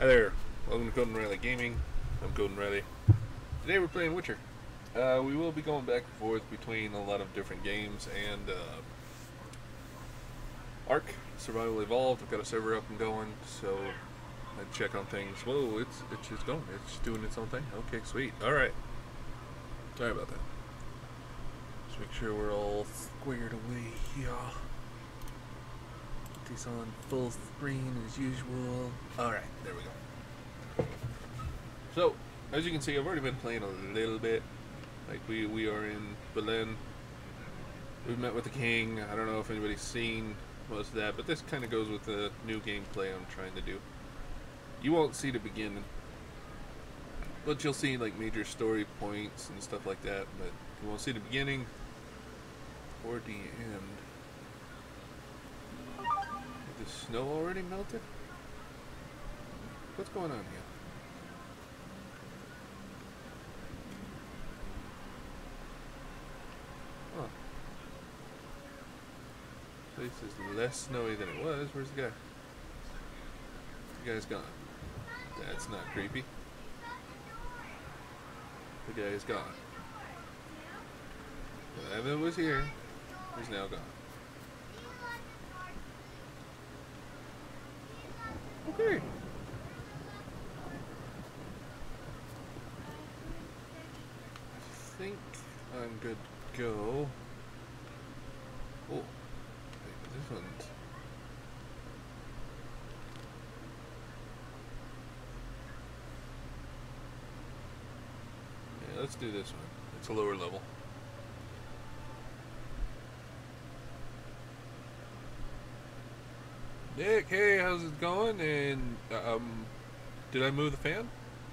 Hi there, welcome to Golden Riley Gaming. I'm Golden Riley. Today we're playing Witcher. We will be going back and forth between a lot of different games and Ark, Survival Evolved. I've got a server up and going, so I check on things. Whoa, it's just going. It's doing its own thing. Okay, sweet. Alright. Sorry about that. Just make sure we're all squared away here. Put this on full screen as usual. Alright, there we go. So, as you can see, I've already been playing a little bit. Like, we are in Berlin. We've met with the king. I don't know if anybody's seen most of that, but this kind of goes with the new gameplay I'm trying to do. You won't see the beginning, but you'll see like major story points and stuff like that, but you won't see the beginning or the end. Is the snow already melted? What's going on here? Huh. Place is less snowy than it was. Where's the guy? The guy's gone. That's not creepy. The guy is gone. Whatever was here is now gone. Okay. I think I'm good to go. Oh, wait, this one's... Yeah, let's do this one. It's a lower level. Nick, hey, how's it going? And, did I move the fan?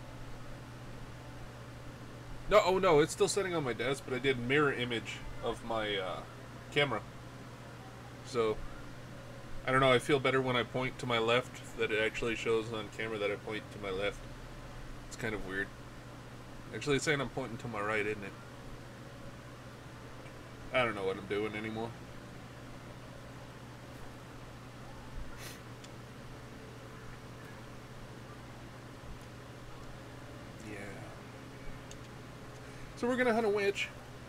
No, oh no, it's still sitting on my desk, but I did mirror image of my, camera. So, I don't know, I feel better when I point to my left, that it actually shows on camera that I point to my left. It's kind of weird. Actually, it's saying I'm pointing to my right, isn't it? I don't know what I'm doing anymore. Yeah. So we're gonna hunt a witch.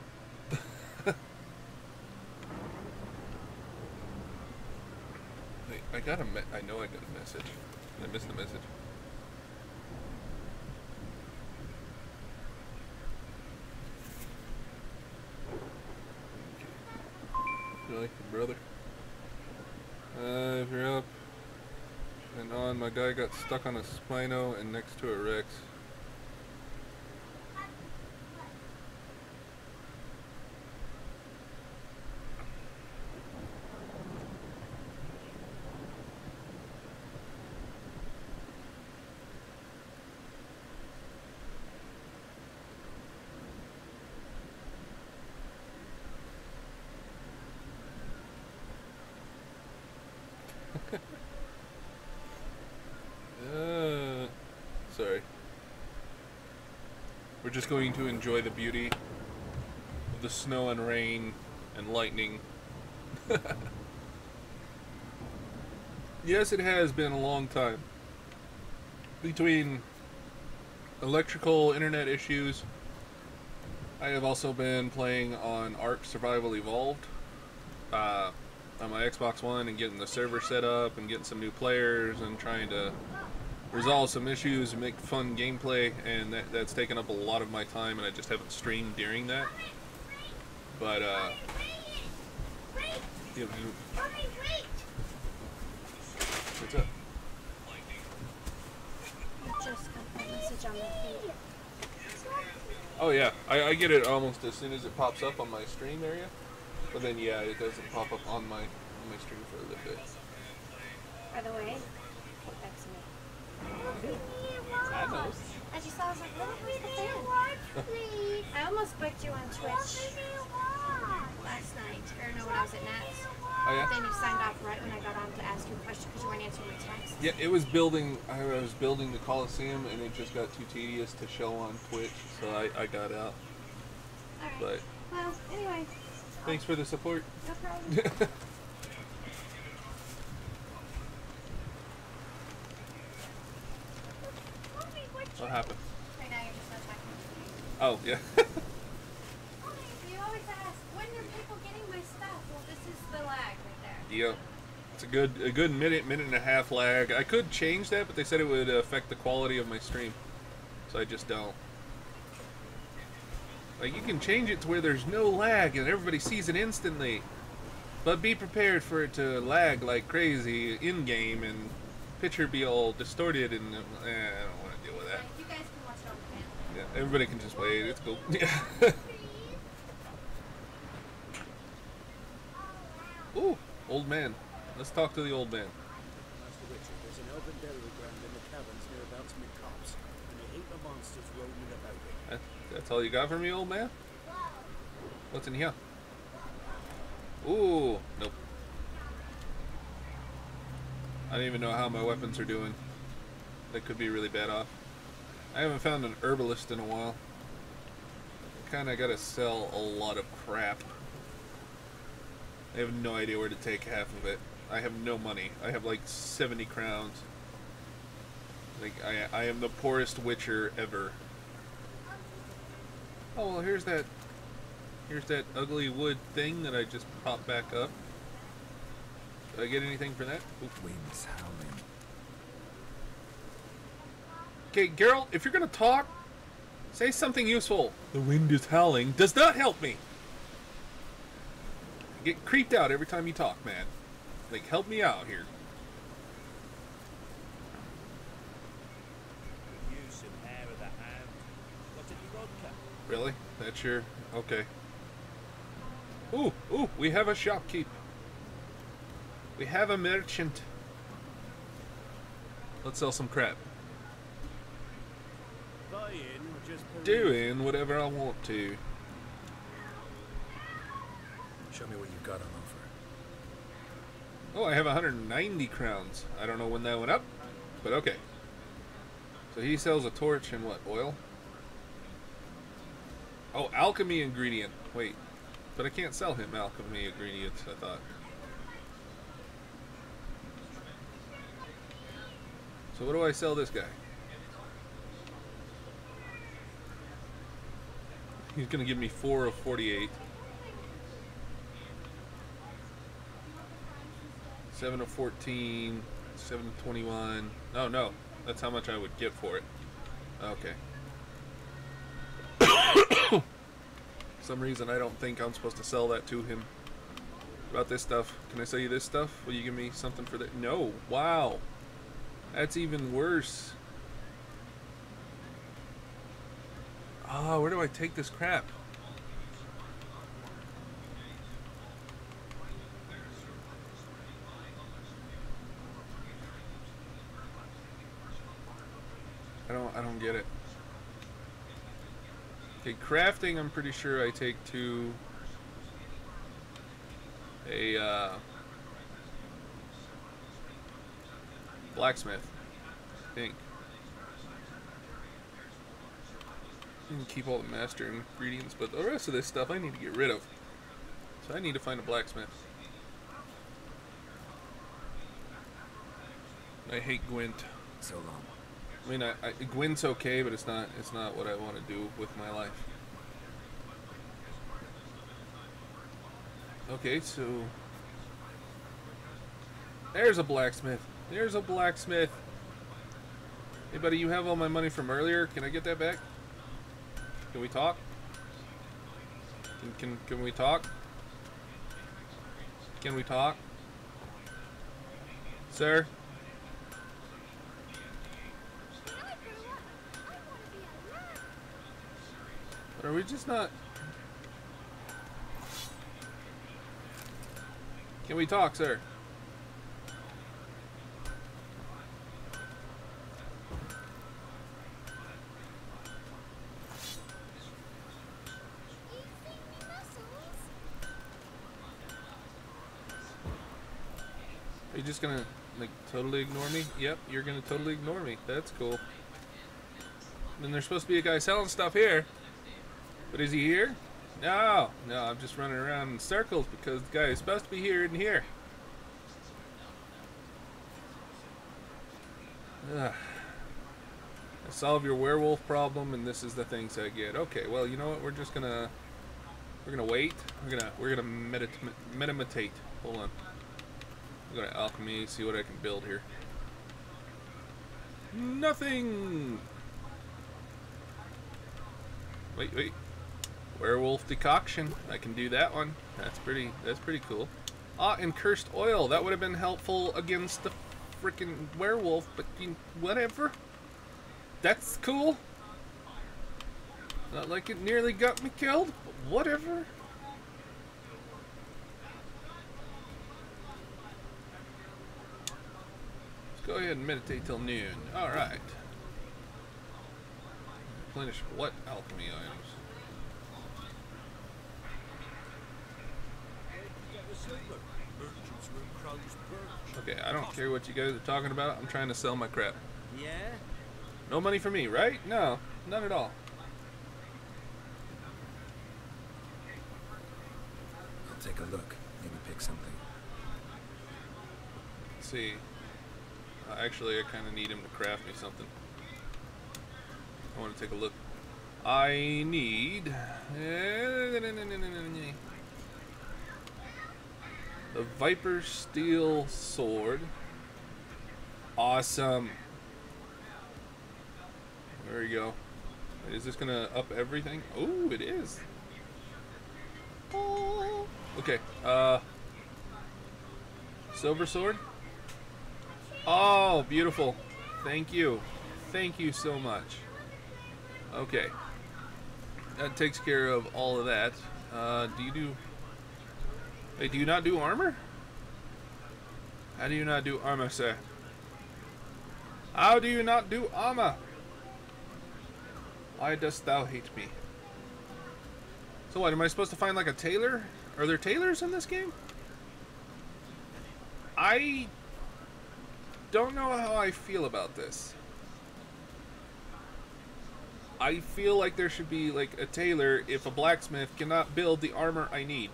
I got a I know I got a message. I missed the message. Really, brother? If you're up and on, my guy got stuck on a Spino and next to a Rex. Sorry. We're just going to enjoy the beauty of the snow and rain and lightning. Yes, it has been a long time. Between electrical internet issues, I have also been playing on Ark Survival Evolved on my Xbox One and getting the server set up and getting some new players and trying to resolve some issues and make fun gameplay, and that's taken up a lot of my time, and I just haven't streamed during that. But what's up? I just got that message on my feed. Oh yeah, I get it almost as soon as it pops up on my stream area, but then yeah, it doesn't pop up on my stream for a little bit. By the way, put that to me. I know. As you saw, I was like, where's the fan? I almost booked you on Twitch last night, or no, when I was at Nats. Oh yeah? Then you signed off right when I got on to ask you a question because you weren't answering my text. Yeah, it was building, I was building the Coliseum and it just got too tedious to show on Twitch, so I got out. Alright. But well, anyway. Thanks for the support. No problem. What happened? Right now you're just not talking to me. Oh, yeah. You always ask, when are people getting my stuff? Well, this is the lag right there. Yeah. It's a good minute and a half lag. I could change that, but they said it would affect the quality of my stream. So I just don't. Like, you can change it to where there's no lag and everybody sees it instantly. But be prepared for it to lag like crazy in-game and picture be all distorted and I don't want to deal with that. You guys can watch it on the panel. Yeah, everybody can just wait. It's cool. Yeah. Ooh, old man. Let's talk to the old man. Master Richard, there's an elven burial ground in the caverns nearabouts mid-copse, and I hate the monsters roaming about it. That's all you got for me, old man? What's in here? Ooh, nope. I don't even know how my weapons are doing. They could be really bad off. I haven't found an herbalist in a while. Kinda gotta sell a lot of crap. I have no idea where to take half of it. I have no money. I have like 70 crowns. Like, I am the poorest witcher ever. Oh, well, here's that ugly wood thing that I just popped back up. Did I get anything for that? Oof. Winds howling. Okay, Geralt, if you're gonna talk, say something useful. The wind is howling does not help me. I get creeped out every time you talk, man. Like, help me out here. Use some hair of the hand. What's in your vodka? Really? That's your... Okay. Ooh, we have a shopkeep. We have a merchant. Let's sell some crap. Buy in or just Doing whatever I want to. Show me what you've got on offer. Oh, I have 190 crowns. I don't know when that went up, but okay. So he sells a torch and what, oil? Oh, alchemy ingredient. Wait, but I can't sell him alchemy ingredients, I thought. So what do I sell this guy? He's gonna give me 4 of 48. 7 of 14, 7 of 21. Oh no, that's how much I would get for it. Okay. For some reason I don't think I'm supposed to sell that to him. About this stuff. Can I sell you this stuff? Will you give me something for that? No. Wow. That's even worse. Ah, where do I take this crap? I don't get it. Okay, crafting I'm pretty sure I take to a blacksmith, I think. You can keep all the master ingredients, but the rest of this stuff I need to get rid of. So I need to find a blacksmith. I hate Gwent. So long. I mean, Gwent's okay, but it's not what I want to do with my life. Okay, so there's a blacksmith. There's a blacksmith. Hey, buddy, you have all my money from earlier. Can I get that back? Can we talk? Can we talk? Can we talk? Sir? Are we just not... Can we talk, sir? Are you just gonna, like, totally ignore me? Yep, you're gonna totally ignore me. That's cool. Then there's supposed to be a guy selling stuff here. But is he here? No, I'm just running around in circles because the guy is supposed to be here and here. Ugh. Solve your werewolf problem, and this is the things I get. Okay, well, you know what? We're gonna wait. We're gonna meditate. Hold on. I'm gonna alchemy, see what I can build here. Nothing. Wait. Werewolf decoction. I can do that one. That's pretty cool. Ah, and cursed oil. That would have been helpful against the freaking werewolf, but whatever. That's cool. Not like it nearly got me killed, but whatever. Let's go ahead and meditate till noon. Alright. Replenish what alchemy items? Okay, I don't care what you guys are talking about. I'm trying to sell my crap. Yeah? No money for me, right? No, none at all. I'll take a look. Maybe pick something. Let's see. Actually, I kind of need him to craft me something. I want to take a look. I need... the Viper Steel Sword. Awesome. There you go. Is this gonna up everything? Oh, it is. Oh. Okay. Silver Sword. Oh, beautiful. Thank you. Thank you so much. Okay. That takes care of all of that. Do you do... Wait, do you not do armor? How do you not do armor, sir? How do you not do armor? Why dost thou hate me? So what, am I supposed to find like a tailor? Are there tailors in this game? I don't know how I feel about this. I feel like there should be like a tailor if a blacksmith cannot build the armor I need.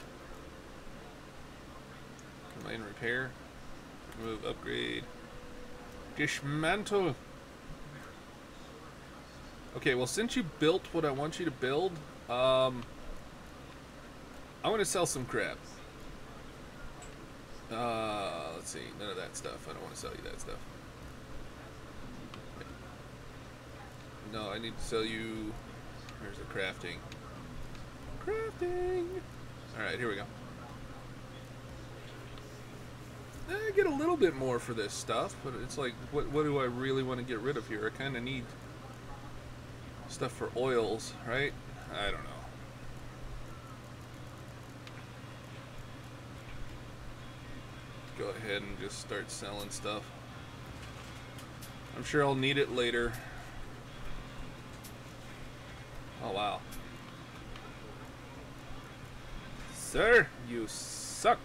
Combine repair. Remove, upgrade. Dismantle. Okay, well, since you built what I want you to build, I want to sell some crap. Let's see. None of that stuff. I don't want to sell you that stuff. No, I need to sell you... There's the crafting. Crafting! Alright, here we go. I get a little bit more for this stuff, but it's like, what do I really want to get rid of here? I kind of need stuff for oils, right? I don't know. Go ahead and just start selling stuff. I'm sure I'll need it later. Oh, wow. Sir, you suck.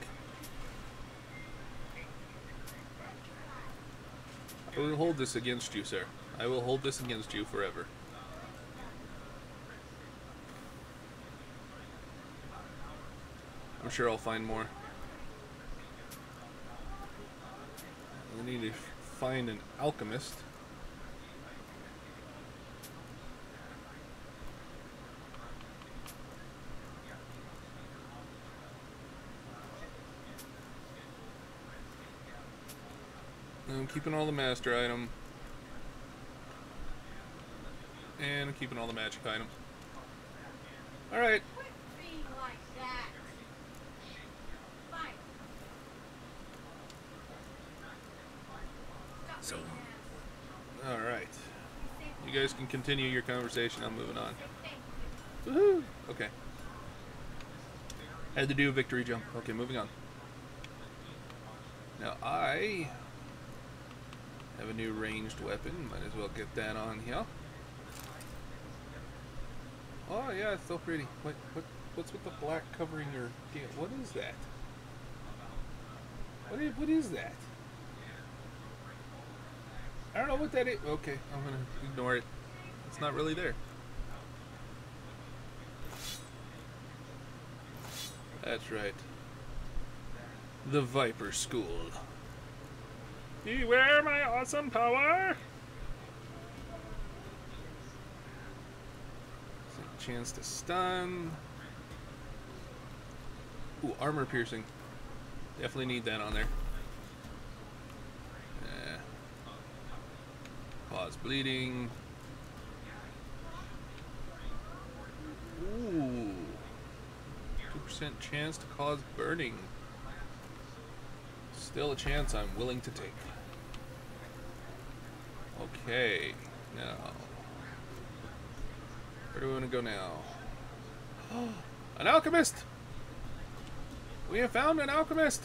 I will hold this against you, sir. I will hold this against you forever. I'm sure I'll find more. I need to find an alchemist. I'm keeping all the master item. And I'm keeping all the magic items. Alright. Quit being like that. Fine. Stop So being long. Alright. You guys can continue your conversation. I'm moving on. Thank you. Woohoo! Okay. Had to do a victory jump. Okay, moving on. Now I have a new ranged weapon. Might as well get that on here. Oh yeah, it's so pretty. What's with the black covering your tail? What is that? What is that? I don't know what that is. Okay, I'm gonna ignore it. It's not really there. That's right. The Viper School. Beware my awesome power! chance to stun. Ooh, armor piercing. Definitely need that on there. Pause bleeding. Ooh. 2% chance to cause burning. Still a chance I'm willing to take. Okay, now. Where do we want to go now? An alchemist! We have found an alchemist!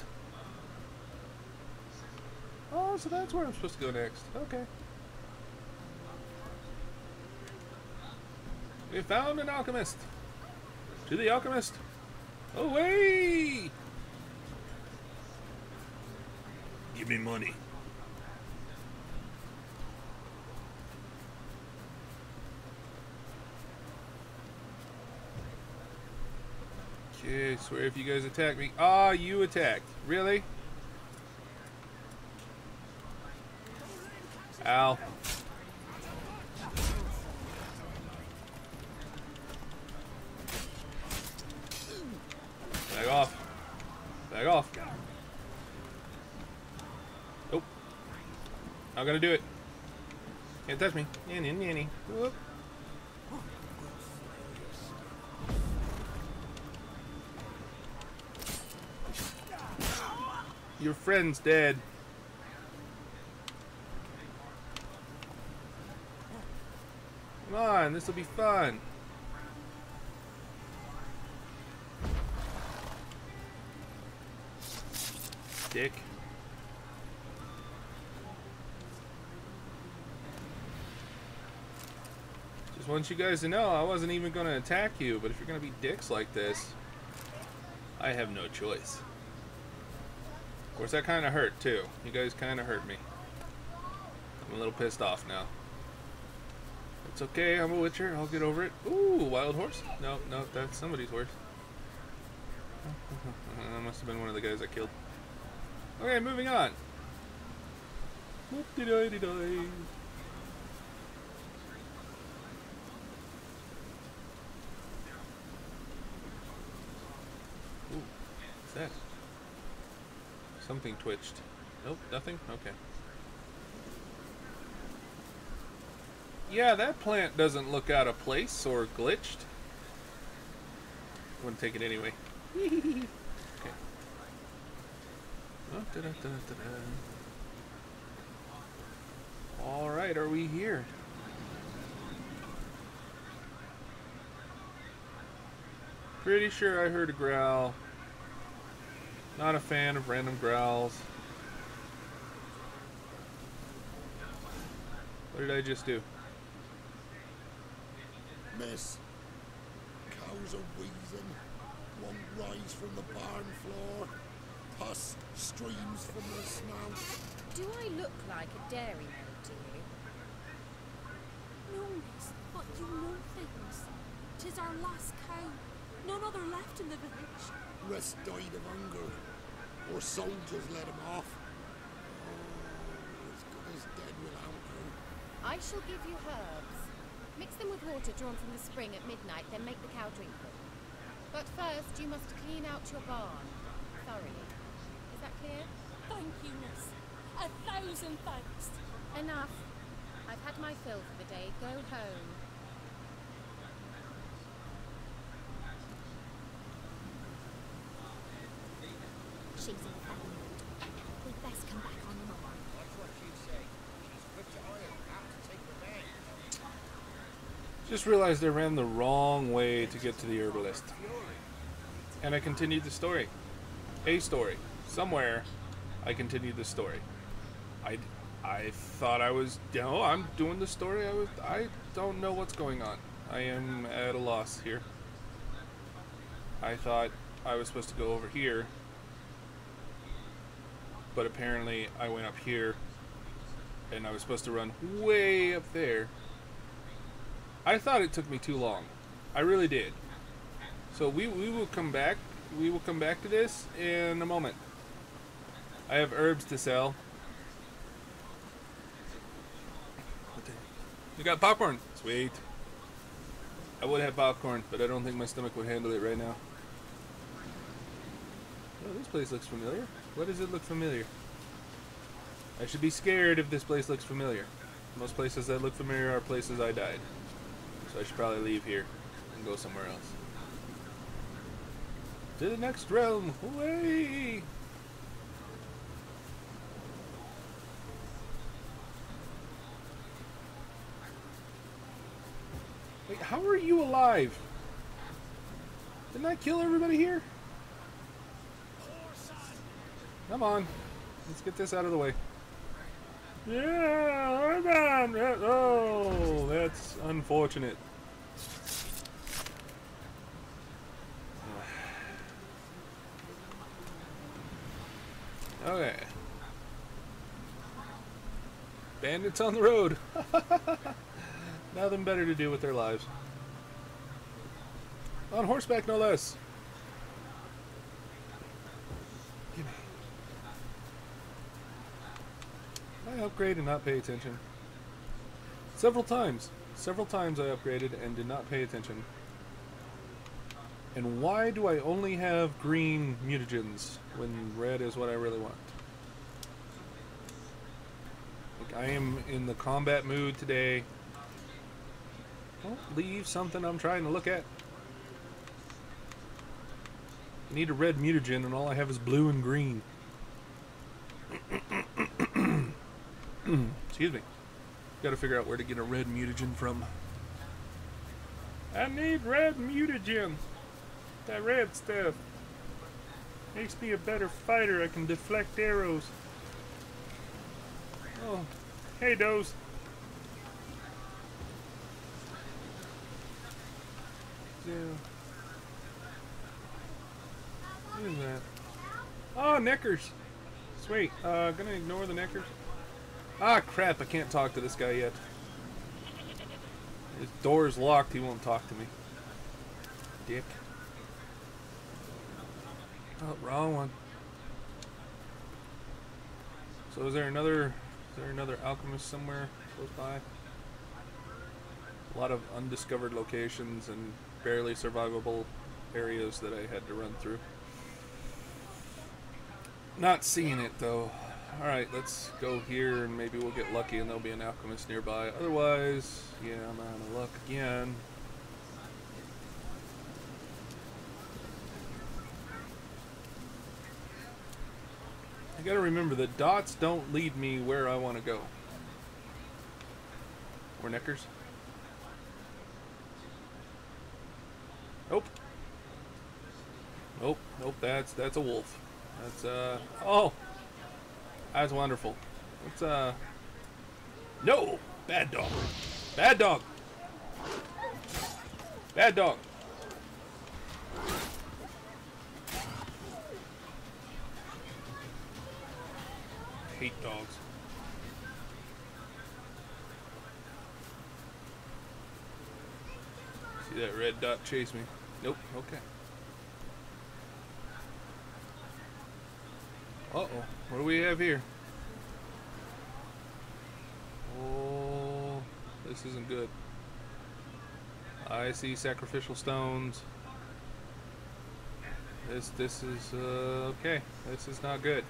Oh, so that's where I'm supposed to go next. Okay. We found an alchemist! To the alchemist! Away! Give me money. Okay, swear if you guys attack me. Ah, you attacked. Really? Ow. Back off. Back off. Nope. Not gonna do it. Can't touch me. Nanny, nanny. Whoop. Your friend's dead. Come on, this will be fun. Dick. Just want you guys to know I wasn't even going to attack you, but if you're going to be dicks like this, I have no choice. Of course, that kind of hurt too. You guys kind of hurt me. I'm a little pissed off now. It's okay, I'm a witcher. I'll get over it. Ooh, wild horse? No, no, that's somebody's horse. That must have been one of the guys I killed. Okay, moving on. Whoop-de-doy-de-doy. Ooh, what's that? Something twitched. Nope, nothing? Okay. Yeah, that plant doesn't look out of place or glitched. Wouldn't take it anyway. Okay. Oh, alright, are we here? Pretty sure I heard a growl. Not a fan of random growls. What did I just do? Miss, cows are wheezing, won't rise from the barn floor, pus streams from the snout. Do I look like a dairymaid to you? No, miss, but you know things. 'Tis our last cow. None other left in the village. Rest died of hunger, or soldiers let him off. Oh, as good as dead without her. I shall give you herbs. Mix them with water drawn from the spring at midnight, then make the cow drink them. But first, you must clean out your barn thoroughly. Is that clear? Thank you, miss. 1,000 thanks. Enough. I've had my fill for the day. Go home. She's in the mood. We'd best come back on the morrow. That's what she'd say. She's quick to iron, apt to take revenge. Just realized I ran the wrong way to get to the herbalist. And I continued the story. A story. Somewhere, I continued the story. I thought I was... No, I'm doing the story. I don't know what's going on. I am at a loss here. I thought I was supposed to go over here. But apparently, I went up here. And I was supposed to run way up there. I thought it took me too long. I really did. So we will come back. We will come back to this in a moment. I have herbs to sell. We got popcorn. Sweet. I would have popcorn, but I don't think my stomach would handle it right now. Oh, this place looks familiar. Why does it look familiar? I should be scared if this place looks familiar. Most places that look familiar are places I died. So I should probably leave here and go somewhere else. To the next realm! Away! Wait, how are you alive? Didn't I kill everybody here? Come on. Let's get this out of the way. Yeah, hold on. Oh, that's unfortunate. Okay. Bandits on the road. Nothing better to do with their lives. On horseback, no less. Gimme. I upgrade and not pay attention. Several times. Several times I upgraded and did not pay attention. And why do I only have green mutagens when red is what I really want? Like, I am in the combat mood today. Don't leave something I'm trying to look at. I need a red mutagen and all I have is blue and green. Excuse me. Gotta figure out where to get a red mutagen from. I need red mutagen. That red stuff makes me a better fighter. I can deflect arrows. Oh, hey, Doze. Yeah. What is that? Oh, Neckers. Sweet. Gonna ignore the Neckers. Ah, crap. I can't talk to this guy yet. His door's locked. He won't talk to me. Dick. Oh, wrong one. So is there another alchemist somewhere close by? A lot of undiscovered locations and barely survivable areas that I had to run through. Not seeing it though. Alright, let's go here and maybe we'll get lucky and there'll be an alchemist nearby. Otherwise, yeah, I'm out of luck again. I gotta remember that dots don't lead me where I want to go. Or Neckers? Nope. Nope, nope, that's a wolf. That's oh! That's wonderful. Let's no! Bad dog. Bad dog! Bad dog! I hate dogs. See that red dot chase me? Nope, okay. Uh-oh, what do we have here? Oh, this isn't good. I see sacrificial stones. This is, okay. This is not good.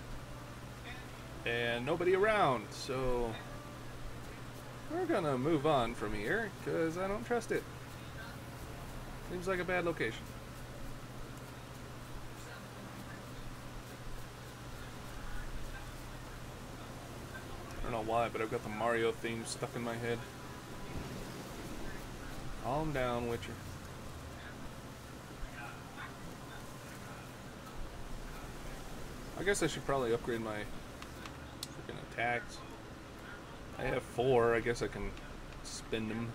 And nobody around, so we're gonna move on from here, because I don't trust it. Seems like a bad location. I don't know why, but I've got the Mario theme stuck in my head. Calm down, Witcher. I guess I should probably upgrade my freaking attacks. I have 4, I guess I can spend them.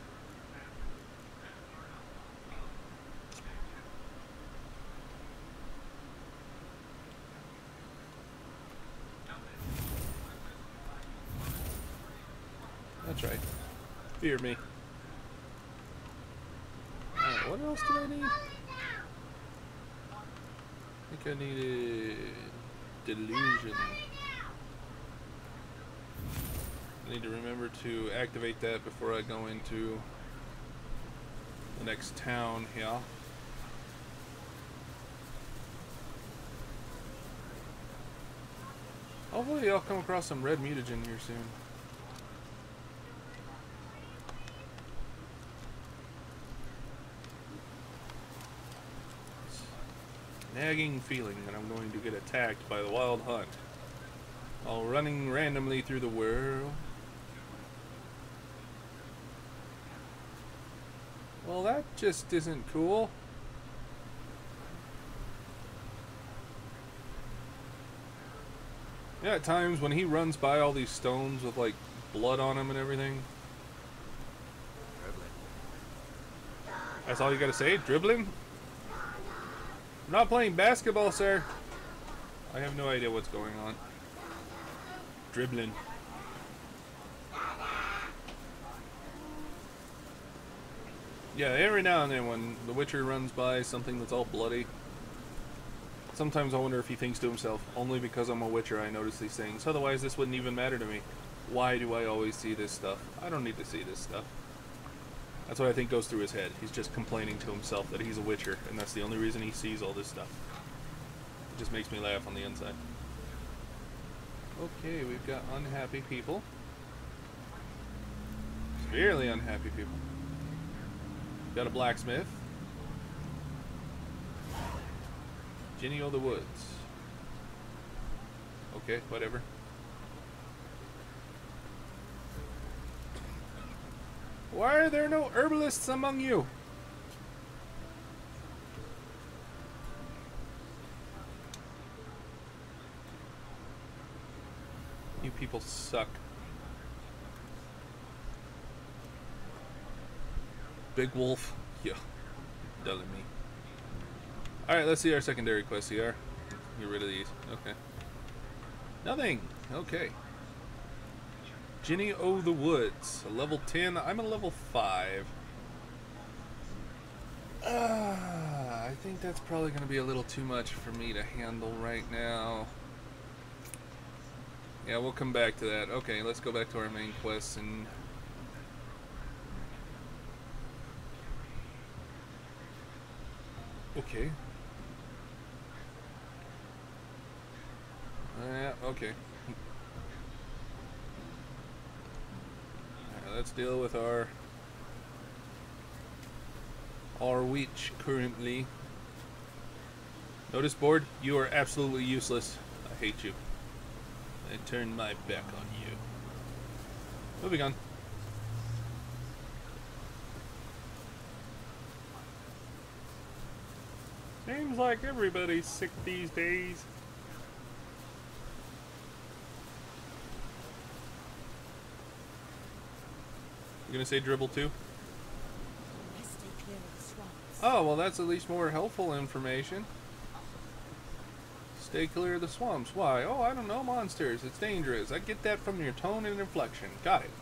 That's right. Fear me. Alright, what else do I need? I think I needed delusion. I need to remember to activate that before I go into the next town here. Hopefully I'll come across some red mutagen here soon. It's a nagging feeling that I'm going to get attacked by the wild hunt while running randomly through the world. Well, that just isn't cool. Yeah, at times when he runs by all these stones with like blood on them and everything. That's all you gotta say? Dribbling? I'm not playing basketball, sir. I have no idea what's going on. Dribbling. Yeah, every now and then when the Witcher runs by something that's all bloody, sometimes I wonder if he thinks to himself, only because I'm a Witcher I notice these things. Otherwise this wouldn't even matter to me. Why do I always see this stuff? I don't need to see this stuff. That's what I think goes through his head. He's just complaining to himself that he's a Witcher, and that's the only reason he sees all this stuff. It just makes me laugh on the inside. Okay, we've got unhappy people. Severely unhappy people. Got a blacksmith. Ginny o' the Woods. Okay, whatever. Why are there no herbalists among you? You people suck. Big Wolf. Yeah. Doesn't me. Alright, let's see our secondary quest here. Get rid of these. Okay. Nothing. Okay. Ginny o' the Woods. A level 10. I'm a level 5. I think that's probably going to be a little too much for me to handle right now. Yeah, we'll come back to that. Okay, let's go back to our main quest and... Okay. Okay. Alright, let's deal with our witch currently. Notice board, you are absolutely useless. I hate you. I turn my back on you. Moving on. Seems like everybody's sick these days. You gonna say dribble too? Oh, well that's at least more helpful information. Stay clear of the swamps. Why? Oh, I don't know, monsters. It's dangerous. I get that from your tone and inflection. Got it.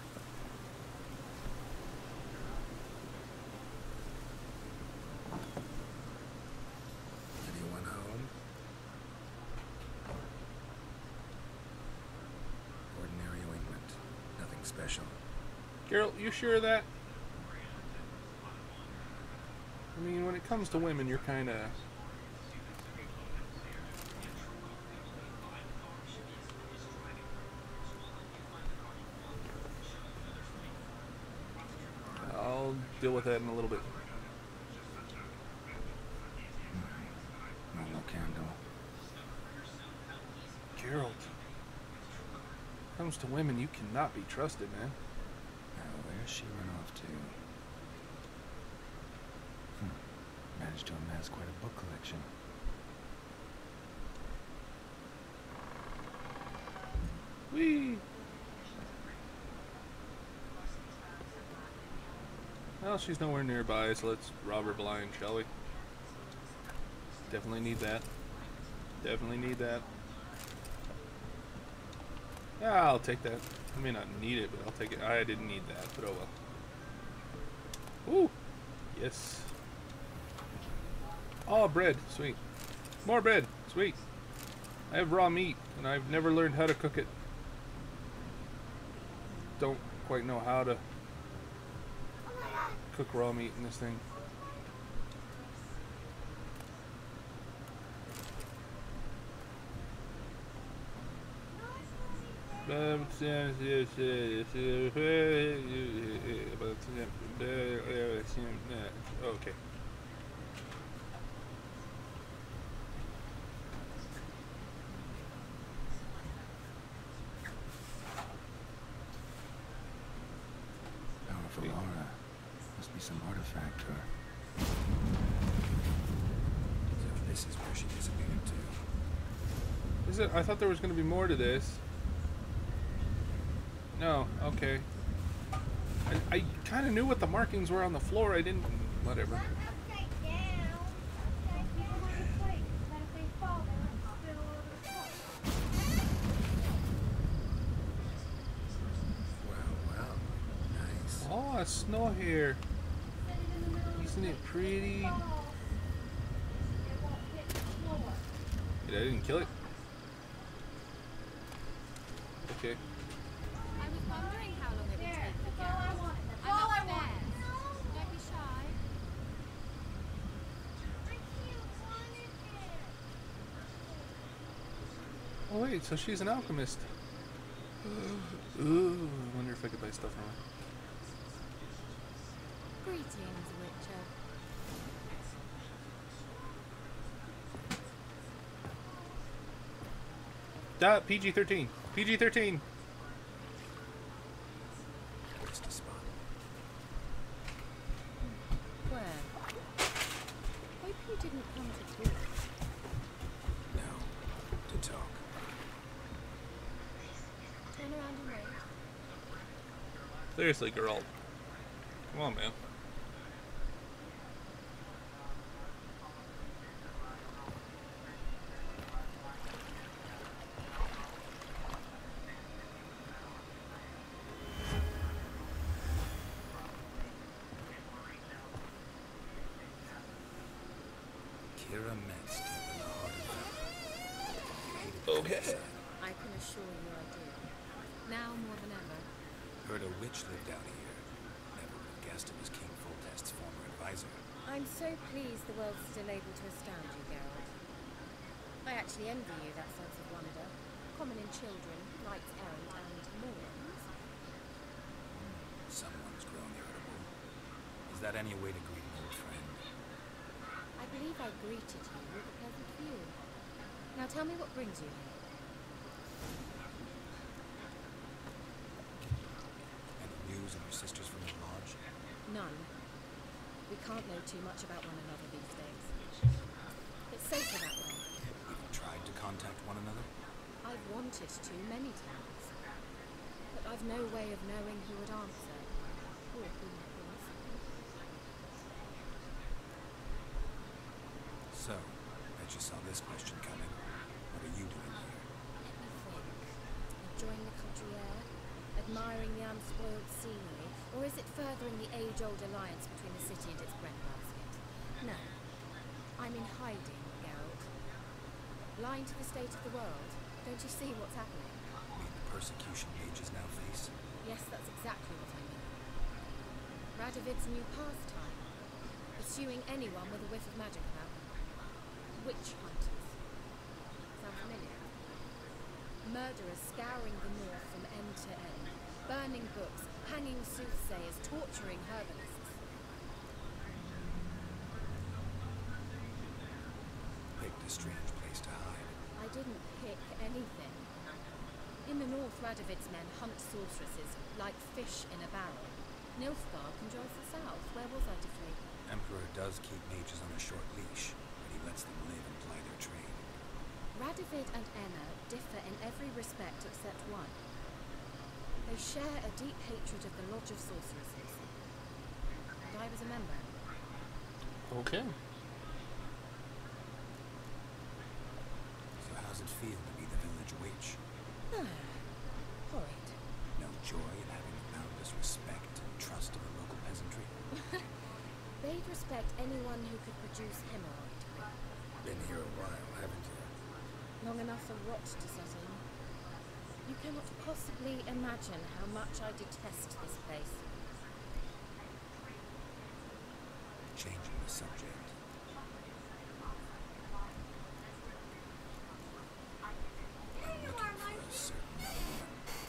Anyone home? Ordinary ointment. Nothing special. Geralt, you sure of that? I mean, when it comes to women, you're kind of... I'll deal with that in a little bit. No candle. Geralt. When it comes to women, you cannot be trusted, man. Now, where's she run off to? Managed to amass quite a book collection. Whee! Well, she's nowhere nearby, so let's rob her blind, shall we? Definitely need that. Definitely need that. Yeah, I'll take that. I may not need it, but I'll take it. I didn't need that, but oh well. Ooh! Yes. Oh, bread. Sweet. More bread. Sweet. I have raw meat, and I've never learned how to cook it. Don't quite know how to cook raw meat in this thing. Okay. Powerful aura. Must be some artifact or... So this is where she disappeared to. Is it? I thought there was going to be more to this. No, okay. I kind of knew what the markings were on the floor. I didn't. Whatever. Upside down. Okay, people want to play. But if they fall, they won't spill all over the floor. Wow, nice. Oh, a snow hair. Set it in the middle of the Isn't it street. pretty? It won't hit the floor. Wait, I didn't kill it. Okay. I was wondering how long it would There, take for that's all I Geralt. want. That's I'm all I want. upstairs. Don't be shy. Oh wait, so she's an alchemist. Ooh, I wonder if I could buy stuff from her. Greetings, Witcher. PG-13. PG-13. Just a spot. Where? Hope you didn't come to talk. No. To talk. Turn around and wait. Seriously, girl. Come on, man. Kira Metz in the heart of Valor. You hated the Okay. countryside. I can assure you I do. Now more than ever. Heard a witch lived out here. Never would have guessed it was King Foltest's former advisor. I'm so pleased the world's still able to astound you, Geralt. I actually envy you that sense of wonder. Common in children, knights errant, and morons. Someone's grown irritable. Is that any way to greet an old friend? I believe I greeted you with a pleasant view. Now tell me what brings you here. Any news of your sisters from the lodge? None. We can't know too much about one another these days. It's safer that way. Even tried to contact one another? I've wanted to many times. But I've no way of knowing who would answer. Or who might be listening. So, bet you saw this question coming. What are you doing here? Let me think. Enjoying the country air? Admiring the unspoiled scenery? Or is it furthering the age-old alliance between the city and its breadbasket? No. I'm in hiding, Geralt. Blind to the state of the world? Don't you see what's happening? You mean the persecution mages now face? Yes, that's exactly what I mean. Radovid's new pastime. Pursuing anyone with a whiff of magic about them. Witch hunters. Sound familiar? Murderers scouring the north from end to end. Burning books, hanging soothsayers, torturing herbalists. Picked a strange place to hide. I didn't pick anything. In the north, Radovid's men hunt sorceresses like fish in a barrel. Nilfgaard controls the south. Where was I to flee? Emperor does keep mages on a short leash, but he lets them live and ply their trade. Radovid and Enna differ in every respect except one. They share a deep hatred of the Lodge of Sorceresses. And I was a member. Okay. So how's it feel to be the village witch? Horrid. No joy in having the boundless respect and trust of the local peasantry? They'd respect anyone who could produce hemorrhoid. Been here a while, haven't you? Long enough for rot to set in. You cannot possibly imagine how much I detest this place. Changing the subject. I'm looking for a certain woman.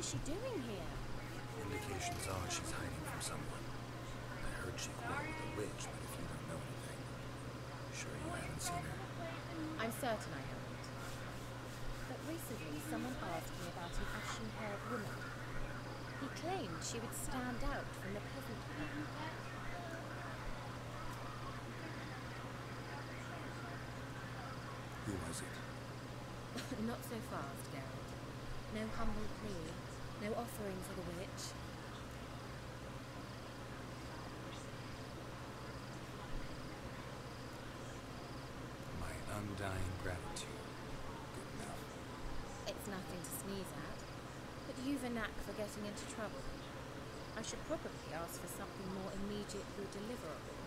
she doing here? Indications are she's hiding from someone. I heard she quarreled with a witch, but if you don't know anything, sure you haven't seen her? I'm certain I haven't. But recently someone asked me about an ashen-haired woman. He claimed she would stand out from the peasant women. Who was it? Not so fast, Geralt. No humble plea, no offering for the witch. My undying gratitude. Good enough. It's nothing to sneeze at, but you've a knack for getting into trouble. I should probably ask for something more immediately deliverable.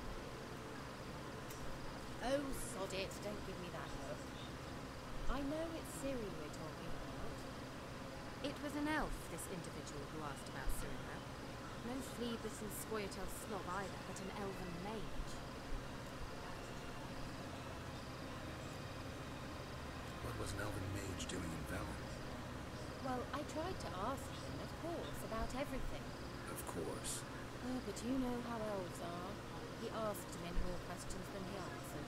Oh, sod it, don't give me that look. I know it's Ciri we're talking about. It was an elf, this individual who asked about Ciri. No flea-bitten Scoia'tael slob either, but an elven mage. What was an elven mage doing in Velen? Well, I tried to ask him, of course, about everything. Of course. Oh, but you know how elves are. He asked many more questions than he answered.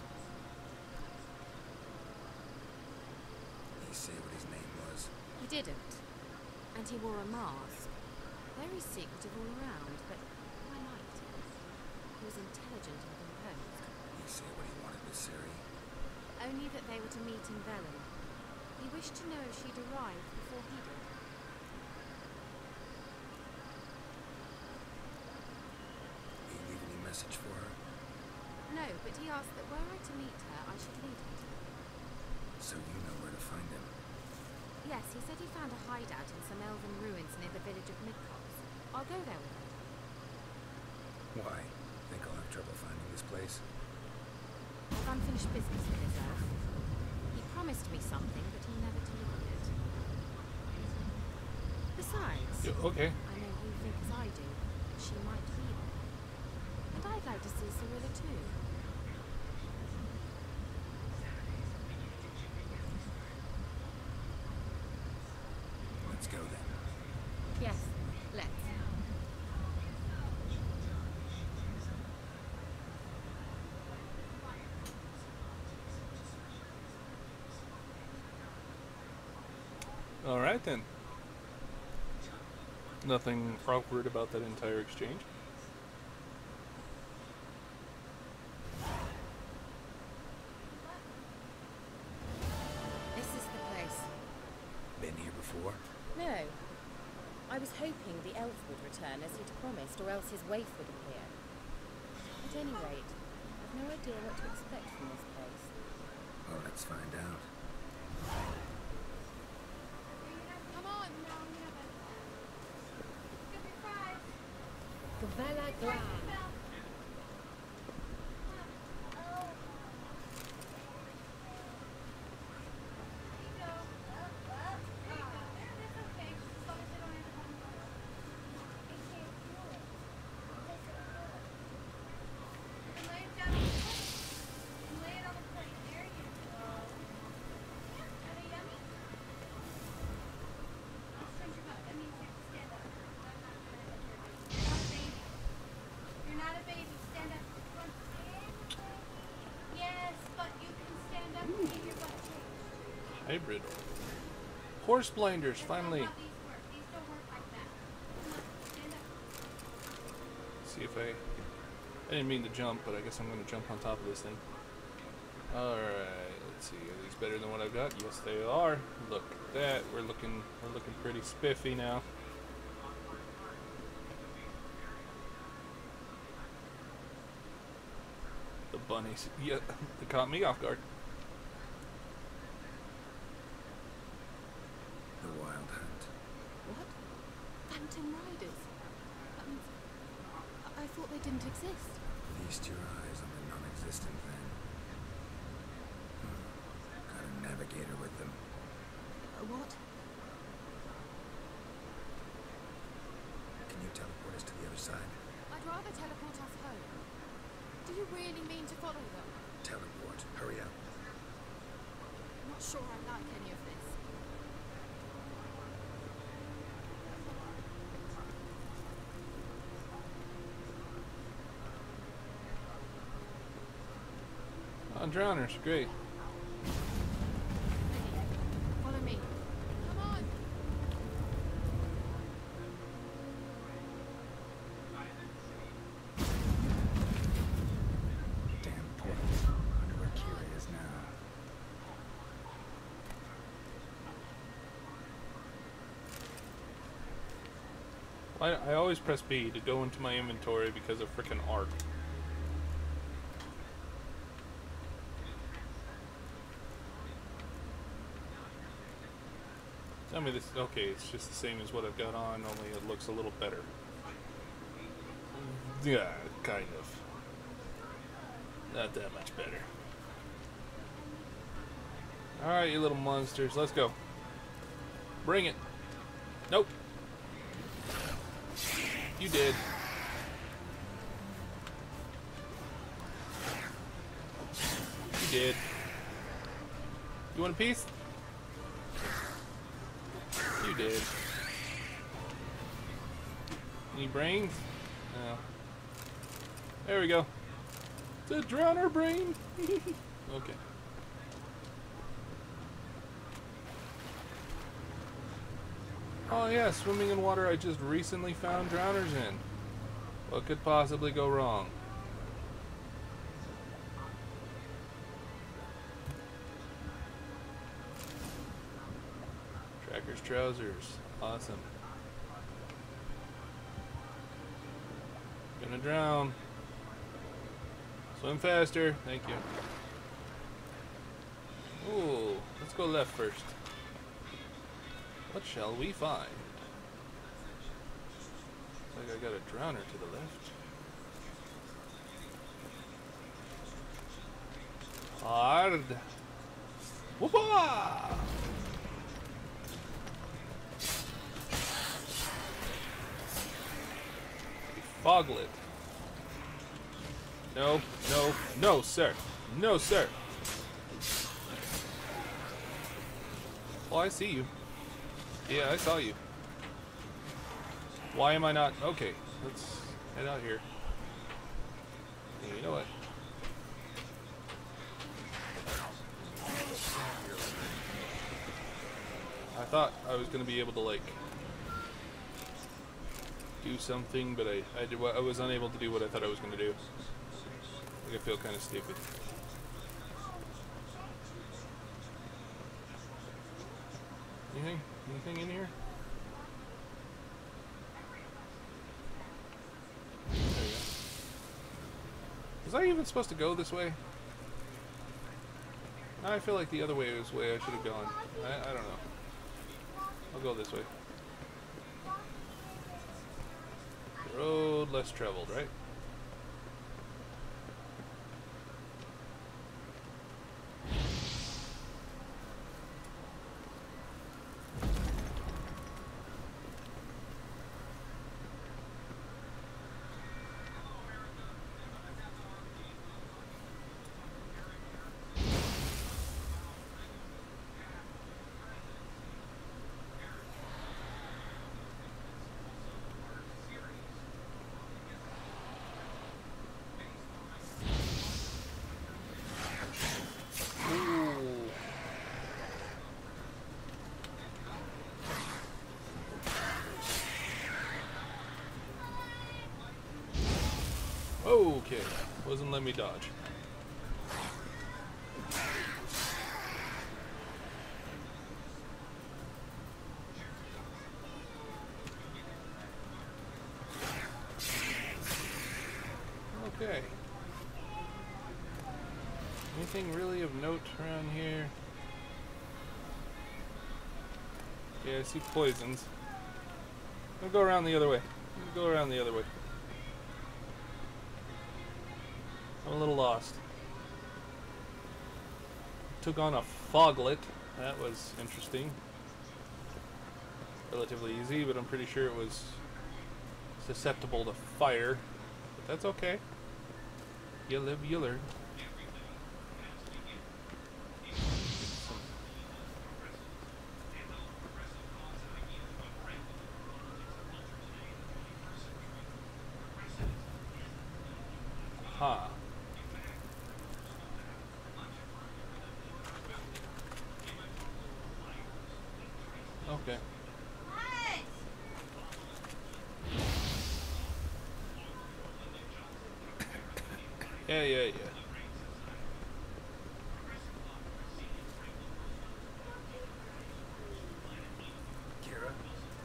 Did he say what his name was? He didn't. And he wore a mask. Very secretive all around, but I liked him. He was intelligent and composed. Did he say what he wanted with Ciri? Only that they were to meet in Velen. He wished to know if she'd arrived before he did. Did he leave any message for her? No, but he asked that were I to meet her, I should lead him to her. So you know where to find him. Yes, he said he found a hideout in some elven ruins near the village of Midcops. I'll go there with him. Why? Think I'll have trouble finding this place? I've unfinished business with this elf. He promised me something, but he never delivered it. Besides, Okay. I know you think as I do, that she might be there. And I'd like to see Cirilla too. Let's go then. Yes, let's. All right then. Nothing awkward about that entire exchange. This is the place. Been here before? No. I was hoping the elf would return as he'd promised, or else his waif would appear. At any rate, I've no idea what to expect from this place. Well, let's find out. Come on! Gavella Glan. You're not a baby. Stand up. Yes, but you can stand up and get your butt cheeked. Hybrid. Horse blinders, That's finally. not how these work. These don't work like that. Come on, stand up. See if I didn't mean to jump, but I guess I'm going to jump on top of this thing. Alright, let's see. Are these better than what I've got? Yes, they are. Look at that. We're looking pretty spiffy now. The bunnies. Yeah, they caught me off guard. The Wild Hunt. What? Phantom Riders? That means... I thought they didn't exist. Feast your eyes on the non-existent thing. Got a navigator with them. What? Can you teleport us to the other side? I'd rather teleport us home. Do you really mean to follow them? Teleport. Hurry up. Not sure I like any of this. Oh, drowners, great. Follow me. Come on. Damn portal. Wonder where Kira is now. I always press B to go into my inventory because of frickin' arc. Tell me this. Okay, it's just the same as what I've got on, only it looks a little better. Yeah, kind of. Not that much better. Alright, you little monsters, let's go. Bring it. Nope. You did. You did. You want a piece? You did. Any brains? No. There we go. It's a drowner brain. Okay. Oh yeah, swimming in water I just recently found drowners in. What could possibly go wrong? Tracker's trousers. Awesome. Gonna drown. Swim faster. Thank you. Ooh, let's go left first. What shall we find? Looks like I got a drowner to the left. Hard. Whoopah! Foglet. No, no, no, sir. No, sir. Oh, I see you. Yeah, I saw you. Why am I not? Okay, let's head out here. Yeah, you know what? I thought I was gonna be able to like do something, but I was unable to do what I thought I was gonna do. Like, I feel kind of stupid. Anything in here? There you go. Was I even supposed to go this way? I feel like the other way was the way I should have gone. I don't know. I'll go this way. Road less traveled, right? Okay, wasn't letting me dodge. Okay. Anything really of note around here? Yeah, I see poisons. I'll go around the other way. Go around the other way. I'm a little lost. Took on a foglet. That was interesting. Relatively easy, but I'm pretty sure it was susceptible to fire. But that's okay. You live, you learn. Ha. Okay. Yeah. Kira?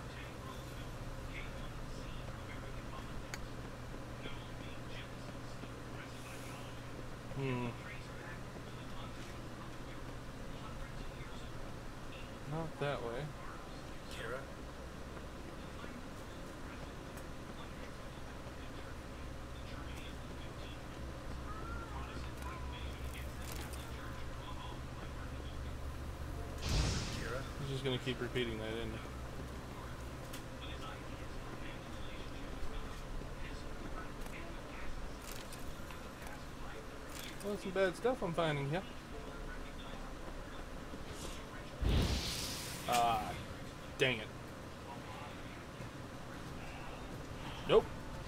Not that way. Kira? Kira? He's just gonna keep repeating that, isn't he? Well, some bad stuff I'm finding here. Ah, dang it. Nope.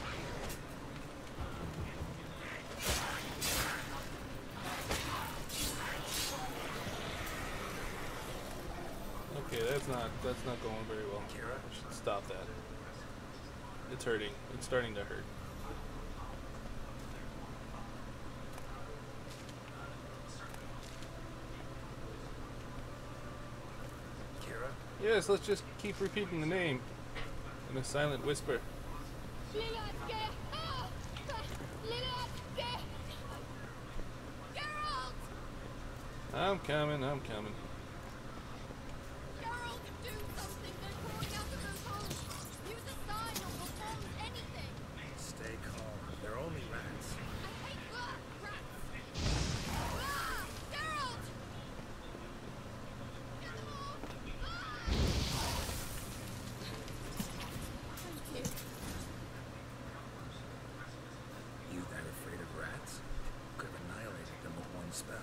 Okay, that's not going very well. Kira? I should stop that. It's hurting. It's starting to hurt. Kira? Yes, let's just keep repeating the name in a silent whisper. I'm coming. Gerald, do something! They're crawling out of those holes! Use a sign or perform anything! Stay calm. They're only rats. I hate rats! Gerald! Get them off! Thank you. You that afraid of rats? Could have annihilated them with one spell.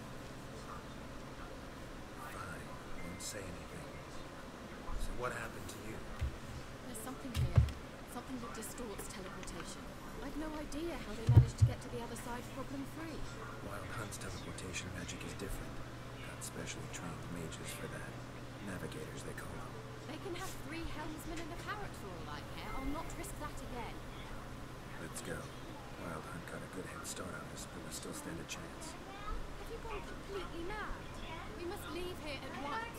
Fine, won't say anything. So what happened to you? There's something here. Something that distorts teleportation. I've no idea how they managed to get to the other side problem-free. Wild Hunt's teleportation magic is different. Got specially trained mages for that. Navigators, they call them. They can have 3 helmsmen and a parrot for all I care. I'll not risk that again. Let's go. Wild Hunt got a good head start on us, but we still stand a chance. Have you gone completely mad? We must leave here at once.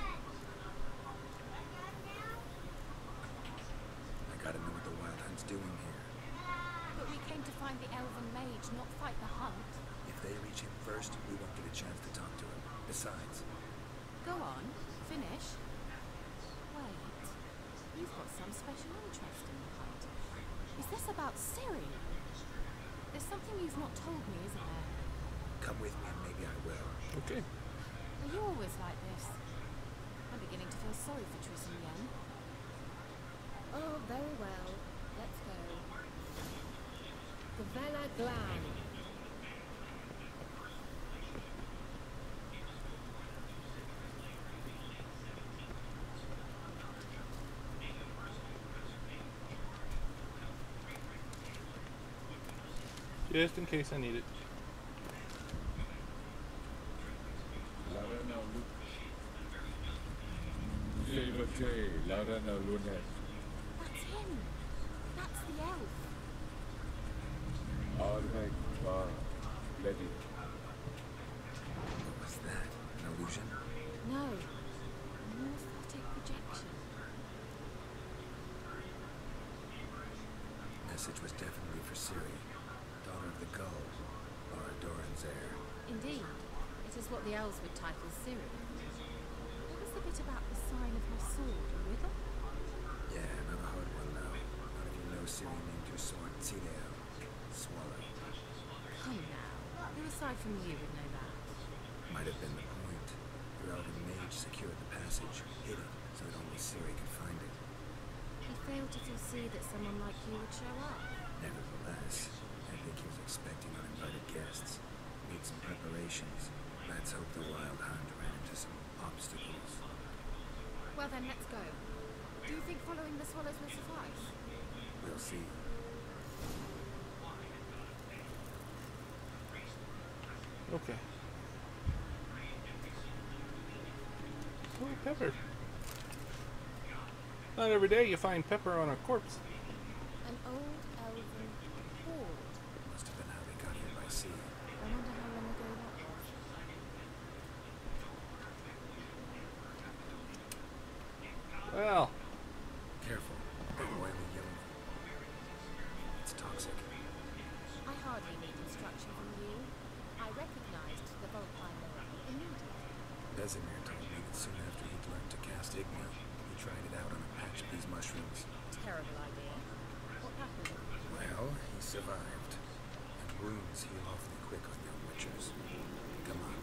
I gotta know what the Wild Hunt's doing here. But we came to find the elven mage, not fight the hunt. If they reach him first, we won't get a chance to talk to him. Besides, Go on, finish. Wait, you've got some special interest in the hunt. Is this about Ciri? There's something you've not told me, isn't there? come with me and maybe I will. Okay. Are you always like this? I'm beginning to feel sorry for Triss and Yen. Oh, very well. Let's go. Gavella Glan. Just in case I need it. That's him! That's the elf! What was that? An illusion? No. An orthotic projection. Message was definitely for Ciri, daughter of the Gull, or Doran's heir. Indeed. It is what the elves would title Ciri. What was the bit about the sign of her sword? A riddle? Yeah, another hard one though. Not if you know Ciri named her sword Tideo. Swallow. Come now. Who aside from you would know that? Might have been the point. Your elven mage secured the passage, hid it, so that only Ciri could find it. He failed to foresee that someone like you would show up. Nevertheless, I think he was expecting uninvited guests. Made some preparations. Let's hope the Wild Hunt ran into some obstacles. Well then, let's go. Do you think following the swallows will suffice? We'll see. Okay. Oh, Pepper. Not every day you find pepper on a corpse. An old elven hoard. Must have been how they got here by sea. I wonder how long ago that was. Well, Careful, that oily yellow. It's toxic. I hardly need instruction from you. I recognized the Volpine mineral immediately. Vesemir told me that soon after he'd learned to cast Igni, he tried it out on a patch of these mushrooms. Terrible idea. What happened? Well, he survived. And wounds heal awfully quick on young witchers. Come on.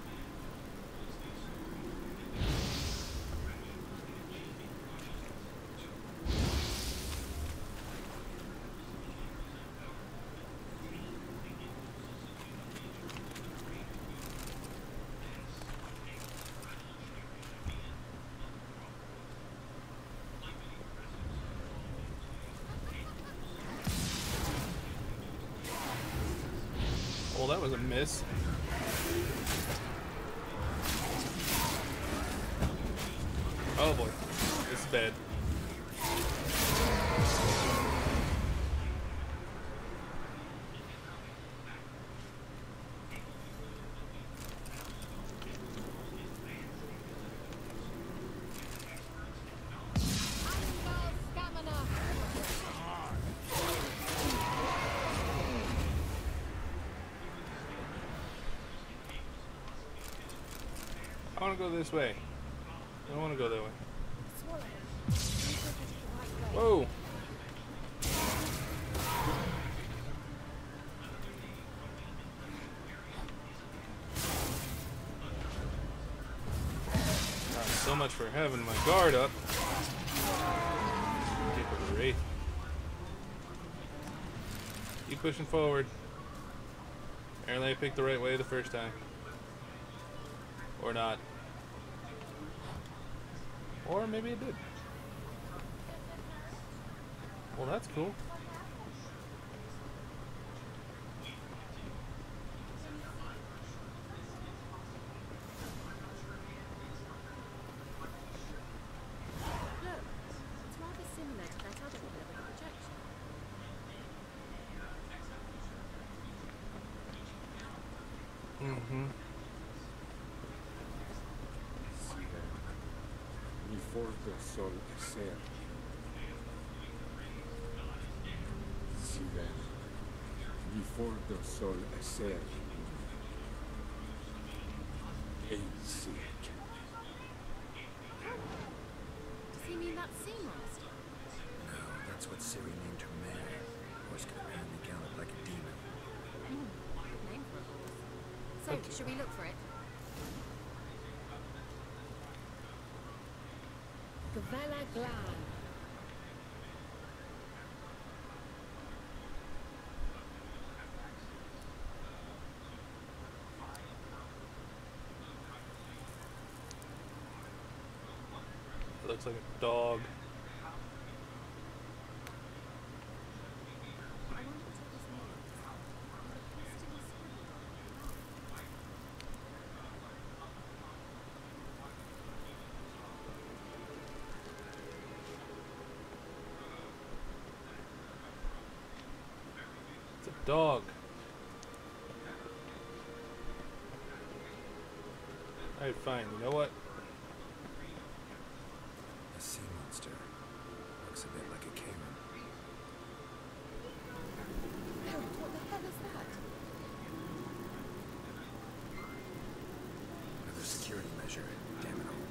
well, that was a miss. Oh boy, this is bad. I want to go this way. I don't want to go that way. Swallow. You took it the right way. Whoa! So much for having my guard up. Take a wraith. Keep pushing forward. Apparently I picked the right way the first time. Or not. Or maybe it did. Well, that's cool. Look, it's rather similar to that other pillar with the projection. Mm-hmm. Mi forte sol esser. Si ven. Mi forte sol esser. Ein sick. Does he mean that sea monster? No, that's what Ciri named her mare. Horse could apparently gallop like a demon. Good name for a horse. So, should we look for it? Gavella Glan. It looks like a dog. I wonder what this means. With a hastily scribbled on it. It's a dog. Alright, fine. You know what? A sea monster. Looks a bit like a Karen. Harold, what the hell is that? Another security measure. Damn it all.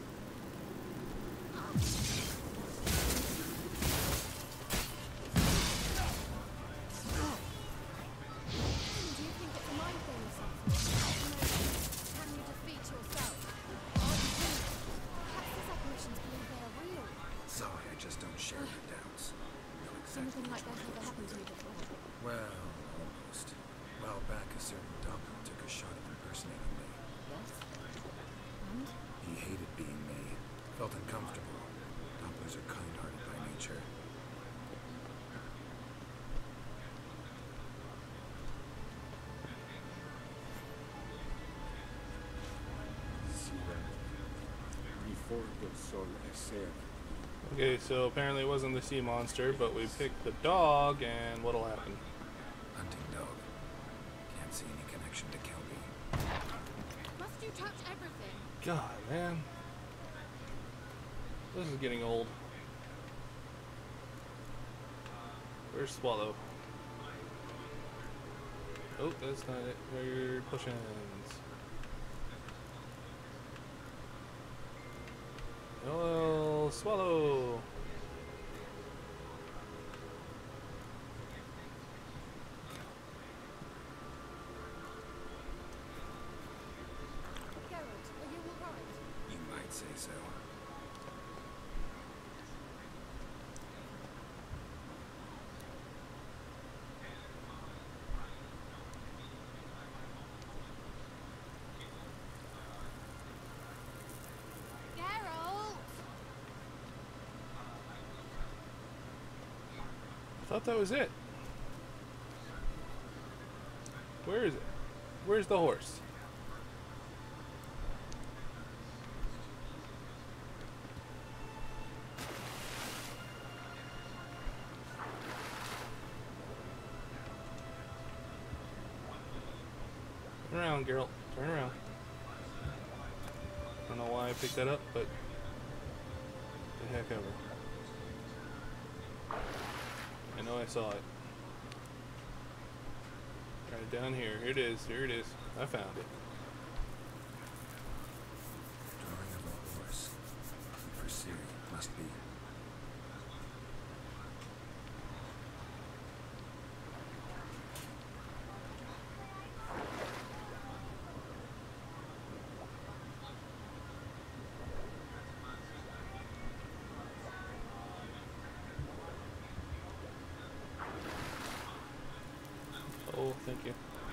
Do you think it's a mind game or something? Can you defeat yourself? Are you real? Perhaps these apparitions believe they are real. Sorry, I just don't share your doubts. Know exactly Something like which that one never goes happened to with me it. before. Well, almost. A while back, a certain doppel took a shot at impersonating me. Yes? And? He hated being me. Felt uncomfortable. Dopplers are kind-hearted by nature. Si ven. Mi forte sol esser. Okay, so apparently it wasn't the sea monster, but we picked the dog, and what'll happen? Hunting dog. Can't see any connection to Kelby. Must you touch everything? God, man. This is getting old. Where's Swallow? Oh, that's not it. We're pushing. Hello, Swallow. Geralt, are you alright? You might say so. Geralt! I thought that was it. Where is it? Where's the horse? Turn around, Geralt. Turn around. I don't know why I picked that up, but the heck ever. I know I saw it. Right down here. Here it is. Here it is. I found it. Drawing of a horse. For Ciri, must be. Oh, thank you.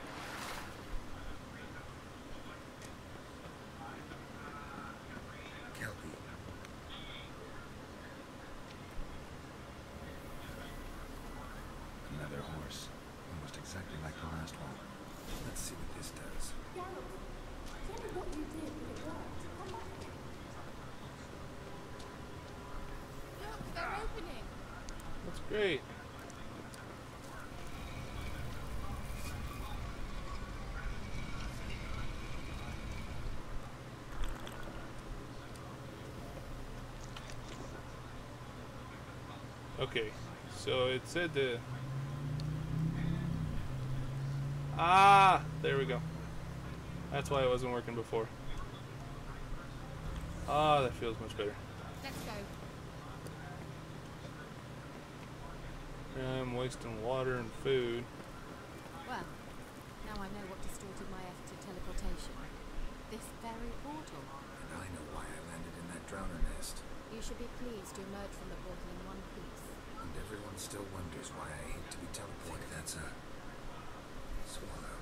Kelby. Another horse. Almost exactly like the last one. Let's see what this does. Look, they're opening! That's great. Okay, so it said to... Ah! There we go. That's why it wasn't working before. Ah, that feels much better. Let's go. I'm wasting water and food. Well, now I know what distorted my effort of teleportation. This very portal. And I know why I landed in that drowner nest. You should be pleased to emerge from the portal in one piece. And everyone still wonders why I hate to be teleported. That's a... swallow.